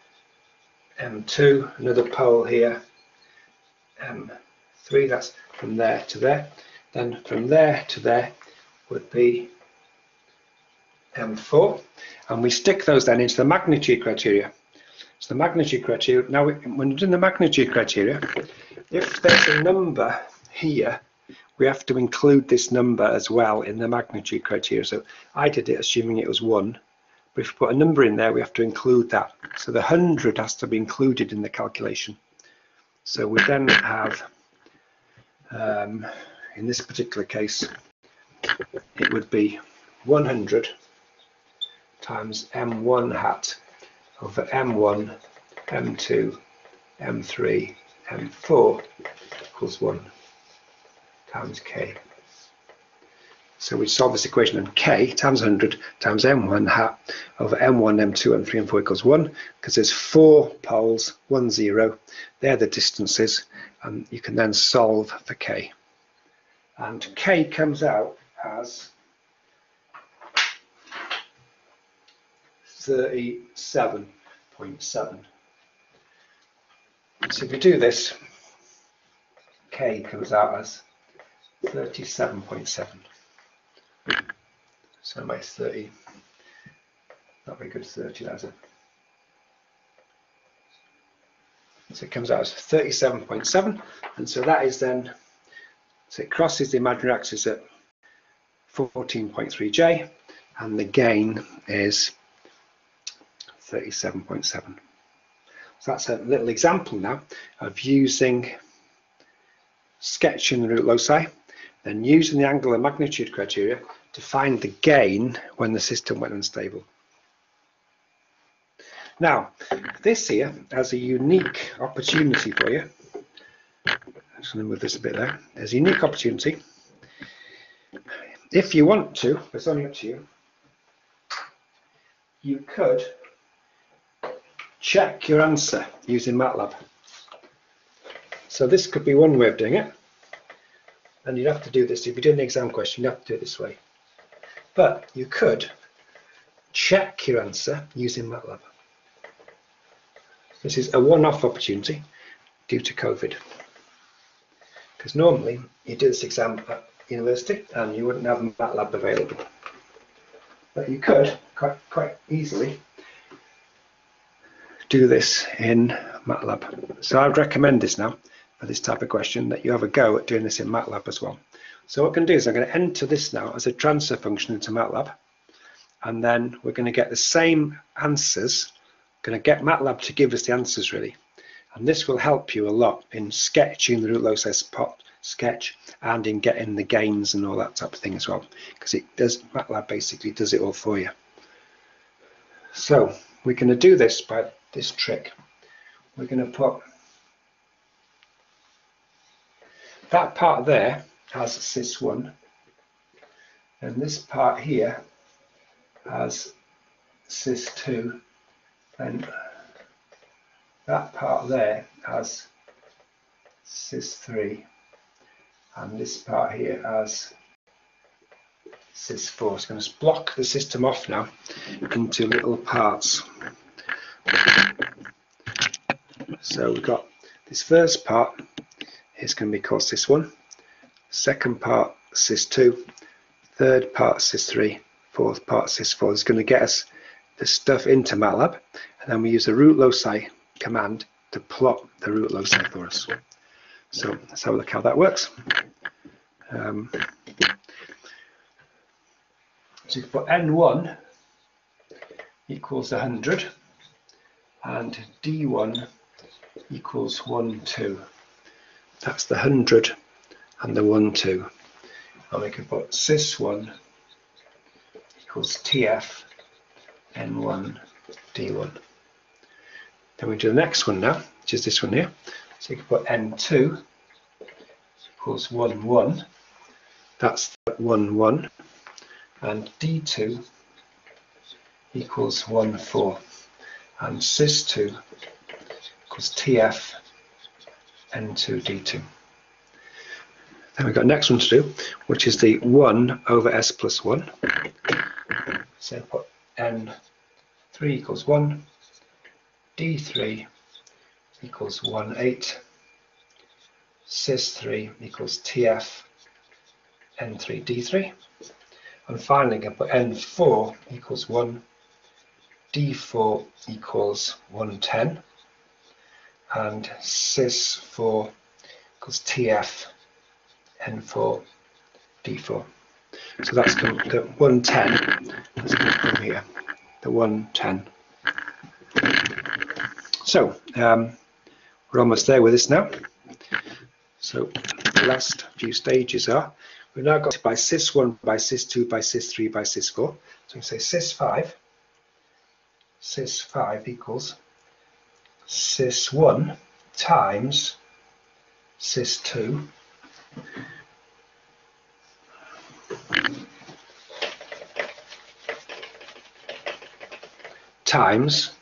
M2, another pole here, M3, that's from there to there. Then from there to there would be M4. And we stick those then into the magnitude criteria. So the magnitude criteria, now when you're doing the magnitude criteria, if there's a number here, we have to include this number as well in the magnitude criteria. So I did it assuming it was 1, but if we put a number in there, we have to include that. So the 100 has to be included in the calculation. So we then have, in this particular case, it would be 100 times M1 hat over M1, M2, M3, M4 equals 1 times K. So we solve this equation, and K times 100 times M1 hat over M1, M2, M3, and 4 equals 1, because there's 4 poles, 1, 0. They're the distances, and you can then solve for K. And K comes out as 37.7. So if you do this, K comes out as 37.7. So it makes 30, not very good 30, that's it. So it comes out as 37.7, and so that is then, so it crosses the imaginary axis at 14.3 J, and the gain is 37.7. So that's a little example now of using sketching the root loci, then using the angle and magnitude criteria to find the gain when the system went unstable. Now, this here has a unique opportunity for you. I'm just going to move this a bit there. There's a unique opportunity. If you want to, it's only up to you, you could check your answer using MATLAB. So this could be one way of doing it, and you'd have to do this if you're doing the exam question. You have to do it this way, but you could check your answer using MATLAB. This is a one-off opportunity due to COVID, because normally you do this exam at university and you wouldn't have MATLAB available, but you could quite easily do this in MATLAB. So I would recommend this now for this type of question, that you have a go at doing this in MATLAB as well. So what I'm going to do is I'm going to enter this now as a transfer function into MATLAB, and then we're going to get the same answers. Going to get MATLAB to give us the answers really, and this will help you a lot in sketching the root loci spot sketch and in getting the gains and all that type of thing as well, because it does, MATLAB basically does it all for you. So we're going to do this by this trick. We're going to put that part there as sys1, and this part here as sys2, then that part there as sys3, and this part here as sys4. So I'm going to block the system off now into little parts. So we've got this first part is going to be called sys1, second part sys2, third part sys3, fourth part sys4. It's going to get us the stuff into MATLAB, and then we use the root loci command to plot the root loci for us. So let's have a look how that works. So you put n1 equals 100 and d1 equals 1, 2. That's the 100 and the 1, 2. And we can put sys1 equals tf n1 d1. Then we do the next one now, which is this one here. So you can put n2 equals 1, 1. That's 1, 1. And d2 equals 1, 4. And sys2 equals tf n2 d2. Then we've got the next one to do, which is the 1 over s plus 1. So put n3 equals 1, d3 equals 1, 8, sys3 equals tf n3 d3. And finally, I'm going to put n4 equals 1, d4 equals 1, 10, and sys4 equals tf n4 d4. So that's the 110. That's going to come here, the 110. So we're almost there with this now. So the last few stages are, we've now got by sys1, by sys2, by sys3, by sys4. So we say sys5 equals sys1 times sys2 times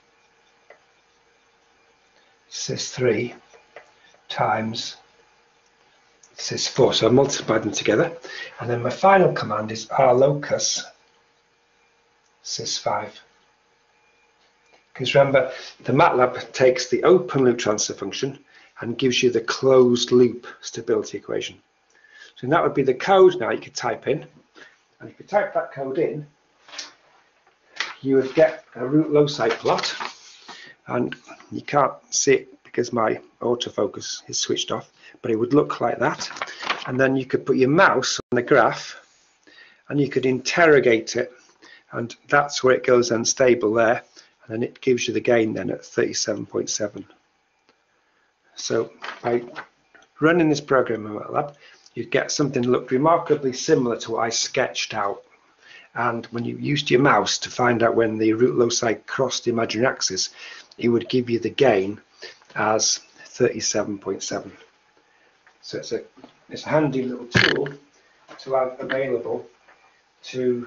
sys3 times sys4. So I multiplied them together, and then my final command is rlocus sys5. Because remember, the MATLAB takes the open loop transfer function and gives you the closed loop stability equation. So that would be the code now you could type in, and if you type that code in, you would get a root loci plot, and you can't see it because my autofocus is switched off, but it would look like that. And then you could put your mouse on the graph and you could interrogate it, and that's where it goes unstable there, and then it gives you the gain then at 37.7. So by running this program in MATLAB, you get something that looked remarkably similar to what I sketched out. And when you used your mouse to find out when the root loci crossed the imaginary axis, it would give you the gain as 37.7. So it's a handy little tool to have available to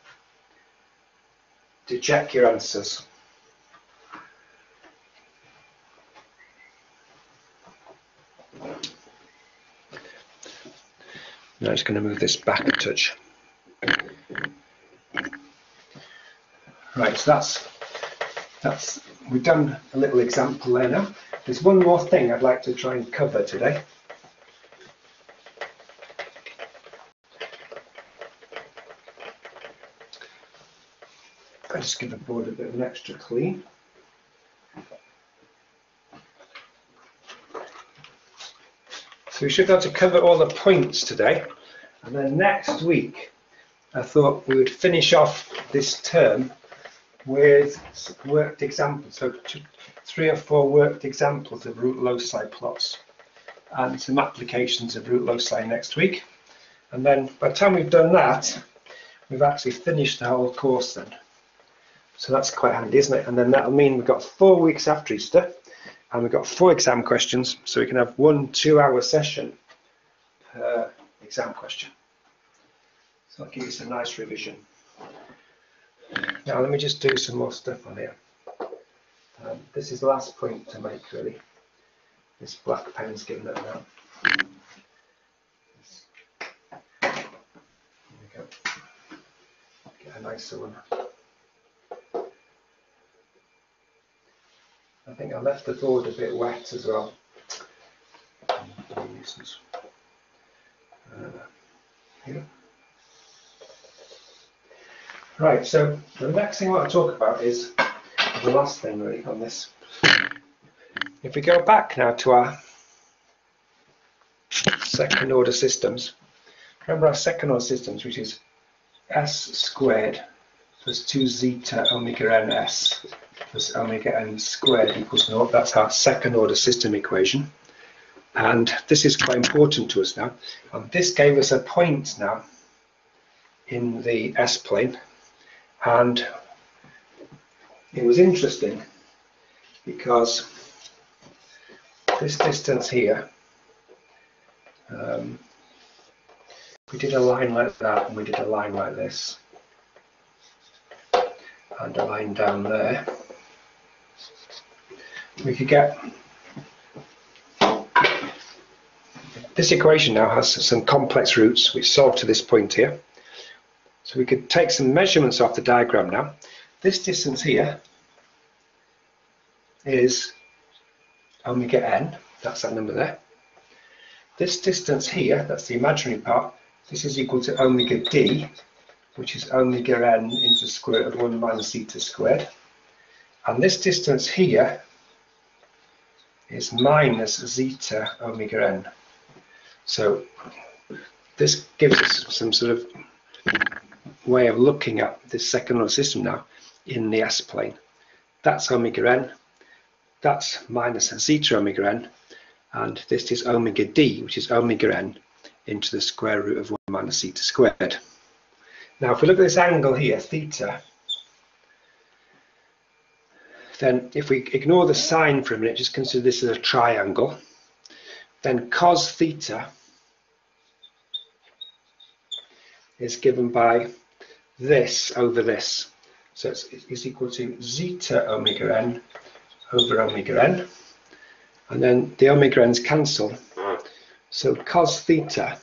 check your answers. Now I'm just going to move this back a touch. Right, so that's we've done a little example there now. There's one more thing I'd like to try and cover today. I'll just give the board a bit of an extra clean. So we should be able to cover all the points today, and then next week I thought we would finish off this term with worked examples, so 3 or 4 worked examples of root loci plots and some applications of root loci next week. And then by the time we've done that, we've actually finished the whole course then. So that's quite handy, isn't it? And then that'll mean we've got 4 weeks after Easter, and we've got 4 exam questions, so we can have 1 2-hour session per exam question. So that'll give you some nice revision. Now let me just do some more stuff on here. This is the last point to make really. This black pen's given it now. There we go. Get a nicer one. I think I left the board a bit wet as well. Here. Right, so the next thing I want to talk about is the last thing really on this. If we go back now to our second order systems, remember our second order systems, which is s squared plus 2 zeta omega n s plus omega n squared equals 0. That's our second order system equation. And this is quite important to us now. And this gave us a point now in the S-plane. And it was interesting because this distance here, we did a line like that and we did a line like this. And a line down there. We could get this equation now has some complex roots which solve to this point here. So we could take some measurements off the diagram now. This distance here is omega n, that's that number there. This distance here, that's the imaginary part, this is equal to omega d, which is omega n into the square root of 1 minus zeta squared. And this distance here is minus zeta omega n. So this gives us some sort of way of looking at this second order system now in the S-plane. That's omega n, that's minus zeta omega n, and this is omega d, which is omega n into the square root of 1 minus zeta squared. Now if we look at this angle here, theta, then if we ignore the sign for a minute, just consider this as a triangle, then cos theta is given by this over this. So it's equal to zeta omega n over omega n. And then the omega n's cancel. So cos theta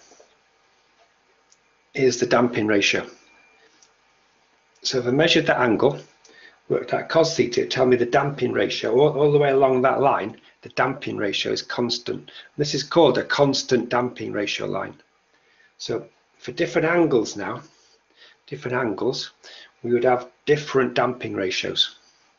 is the damping ratio. So if I measured that angle, worked out cos theta, it tells me the damping ratio all the way along that line. The damping ratio is constant. This is called a constant damping ratio line. So for different angles now, we would have different damping ratios.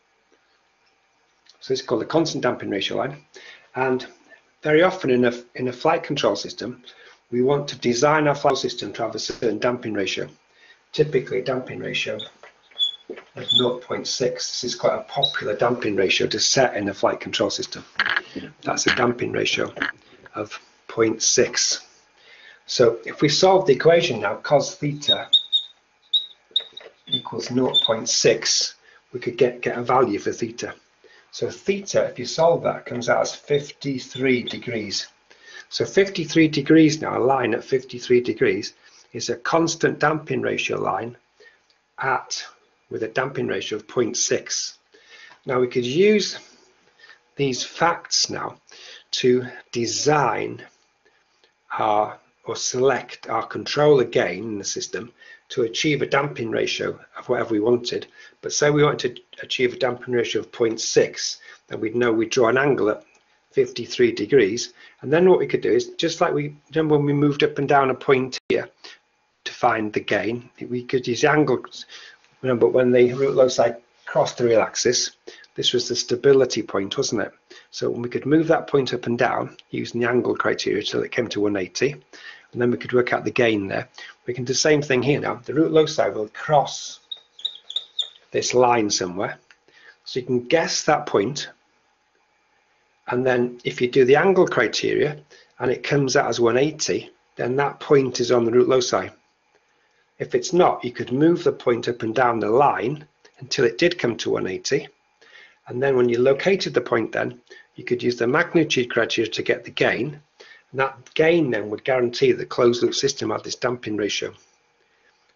So it's called a constant damping ratio line. And very often in a flight control system, we want to design our flight system to have a certain damping ratio. Typically a damping ratio of 0.6. This is quite a popular damping ratio to set in a flight control system. That's a damping ratio of 0.6. So if we solve the equation now, cos theta equals 0.6, we could get a value for theta. So theta, if you solve that, comes out as 53 degrees. So 53 degrees now, a line at 53 degrees, is a constant damping ratio line with a damping ratio of 0.6. Now we could use these facts now to design or select our controller gain in the system to achieve a damping ratio of whatever we wanted. But say we wanted to achieve a damping ratio of 0.6, then we'd know we'd draw an angle at 53 degrees. And then what we could do is, just like we remember when we moved up and down a point here to find the gain, we could use the angles. Remember when the root loci crossed the real axis, this was the stability point, wasn't it? So we could move that point up and down using the angle criteria till it came to 180, and then we could work out the gain there. We can do the same thing here now. The root loci will cross this line somewhere, so you can guess that point, and then if you do the angle criteria and it comes out as 180, then that point is on the root loci. If it's not, you could move the point up and down the line until it did come to 180, and then when you located the point, then you could use the magnitude criteria to get the gain, and that gain then would guarantee the closed loop system had this damping ratio.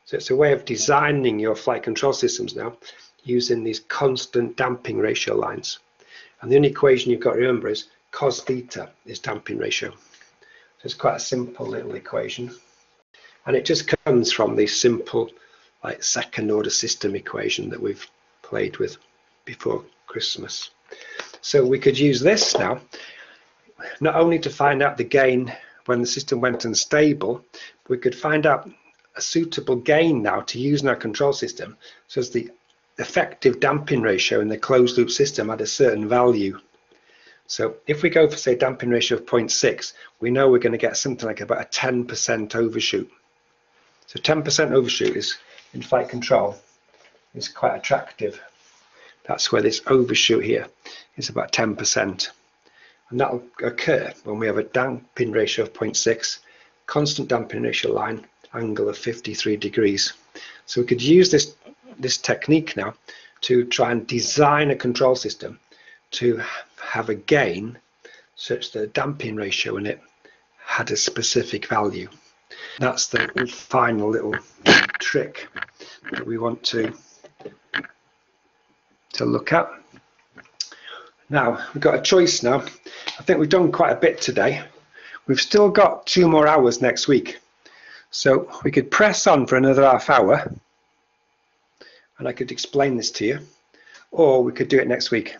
So it's a way of designing your flight control systems now using these constant damping ratio lines. And the only equation you've got to remember is cos theta is damping ratio. So it's quite a simple little equation. And it just comes from this simple like second order system equation that we've played with before Christmas. So we could use this now, not only to find out the gain when the system went unstable, but we could find out a suitable gain now to use in our control system, so as the effective damping ratio in the closed loop system at a certain value. So if we go for, say, damping ratio of 0.6, we know we're going to get something like about a 10% overshoot. So 10% overshoot is, in flight control, is quite attractive. That's where this overshoot here is about 10%. And that will occur when we have a damping ratio of 0.6, constant damping ratio line, angle of 53 degrees. So we could use this technique now to try and design a control system to have a gain such that the damping ratio in it had a specific value. That's the final little trick that we want to look at. Now we've got a choice now. I think we've done quite a bit today. We've still got 2 more hours next week. So we could press on for another half hour and I could explain this to you, or we could do it next week.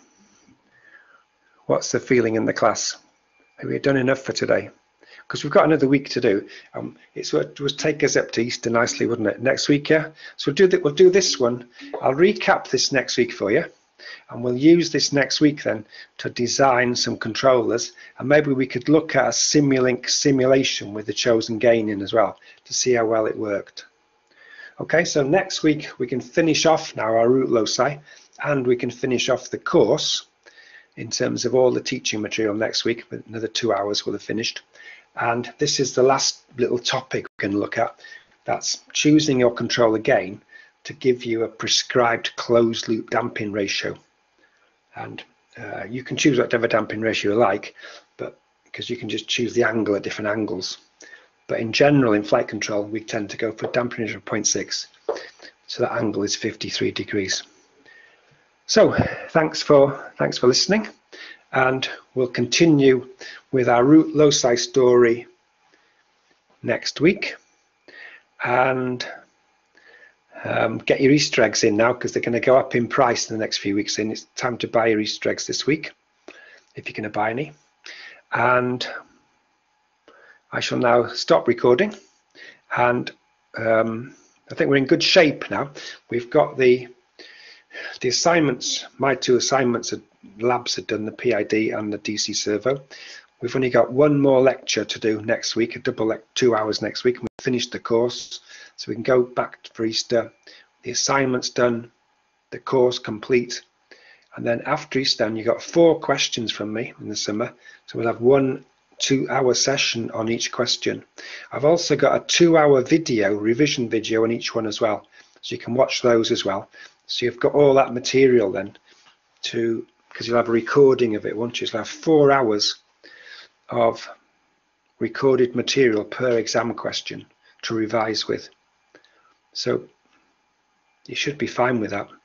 What's the feeling in the class? Have we done enough for today? Because we've got another week to do. It would take us up to Easter nicely, wouldn't it? Next week, yeah? So we'll do this one. I'll recap this next week for you. And we'll use this next week then to design some controllers, and maybe we could look at a Simulink simulation with the chosen gain in as well to see how well it worked. Okay, so next week we can finish off now our root loci, and we can finish off the course in terms of all the teaching material next week. Another 2 hours will have finished. And this is the last little topic we can look at. That's choosing your controller gain to give you a prescribed closed loop damping ratio. And you can choose whatever damping ratio you like, but because you can just choose the angle at different angles. But in general, in flight control, we tend to go for damping ratio of 0.6. So that angle is 53 degrees. So thanks for listening, and we'll continue with our root loci story next week. And get your Easter eggs in now, because they're going to go up in price in the next few weeks. And it's time to buy your Easter eggs this week, if you're going to buy any. And I shall now stop recording. And I think we're in good shape now. We've got the assignments, my 2 assignments, labs are done, the PID and the DC servo. We've only got 1 more lecture to do next week, a double 2 hours next week, and we've finished the course. So we can go back for Easter, the assignment's done, the course complete, and then after Easter you got 4 questions from me in the summer. So we'll have 1 2-hour session on each question. I've also got a 2-hour video, revision video on each one as well, so you can watch those as well. So you've got all that material then, because you'll have a recording of it, won't you? So you'll have 4 hours of recorded material per exam question to revise with. So you should be fine with that.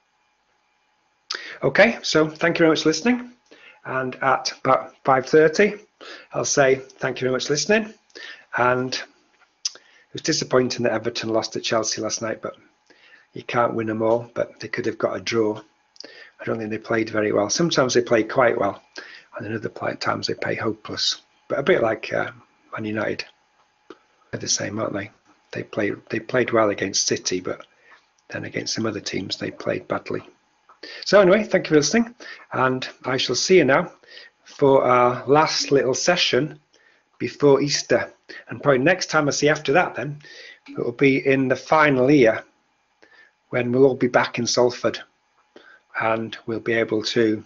Okay, so thank you very much for listening. And at about 5:30, I'll say thank you very much for listening. And it was disappointing that Everton lost at Chelsea last night, but you can't win them all. But they could have got a draw. I don't think they played very well. Sometimes they play quite well, and then other times they play hopeless. But a bit like Man United. They're the same, aren't they? They played well against City, but then against some other teams they played badly. So anyway, thank you for listening, and I shall see you now for our last little session before Easter. And probably next time I see after that, then it will be in the final year when we'll all be back in Salford, and we'll be able to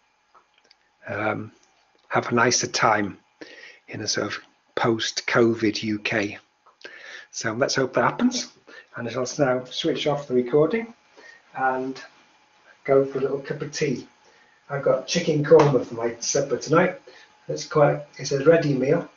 have a nicer time in a sort of post-COVID UK. So let's hope that happens. And I'll now switch off the recording and go for a little cup of tea. I've got chicken korma for my supper tonight. It's a ready meal.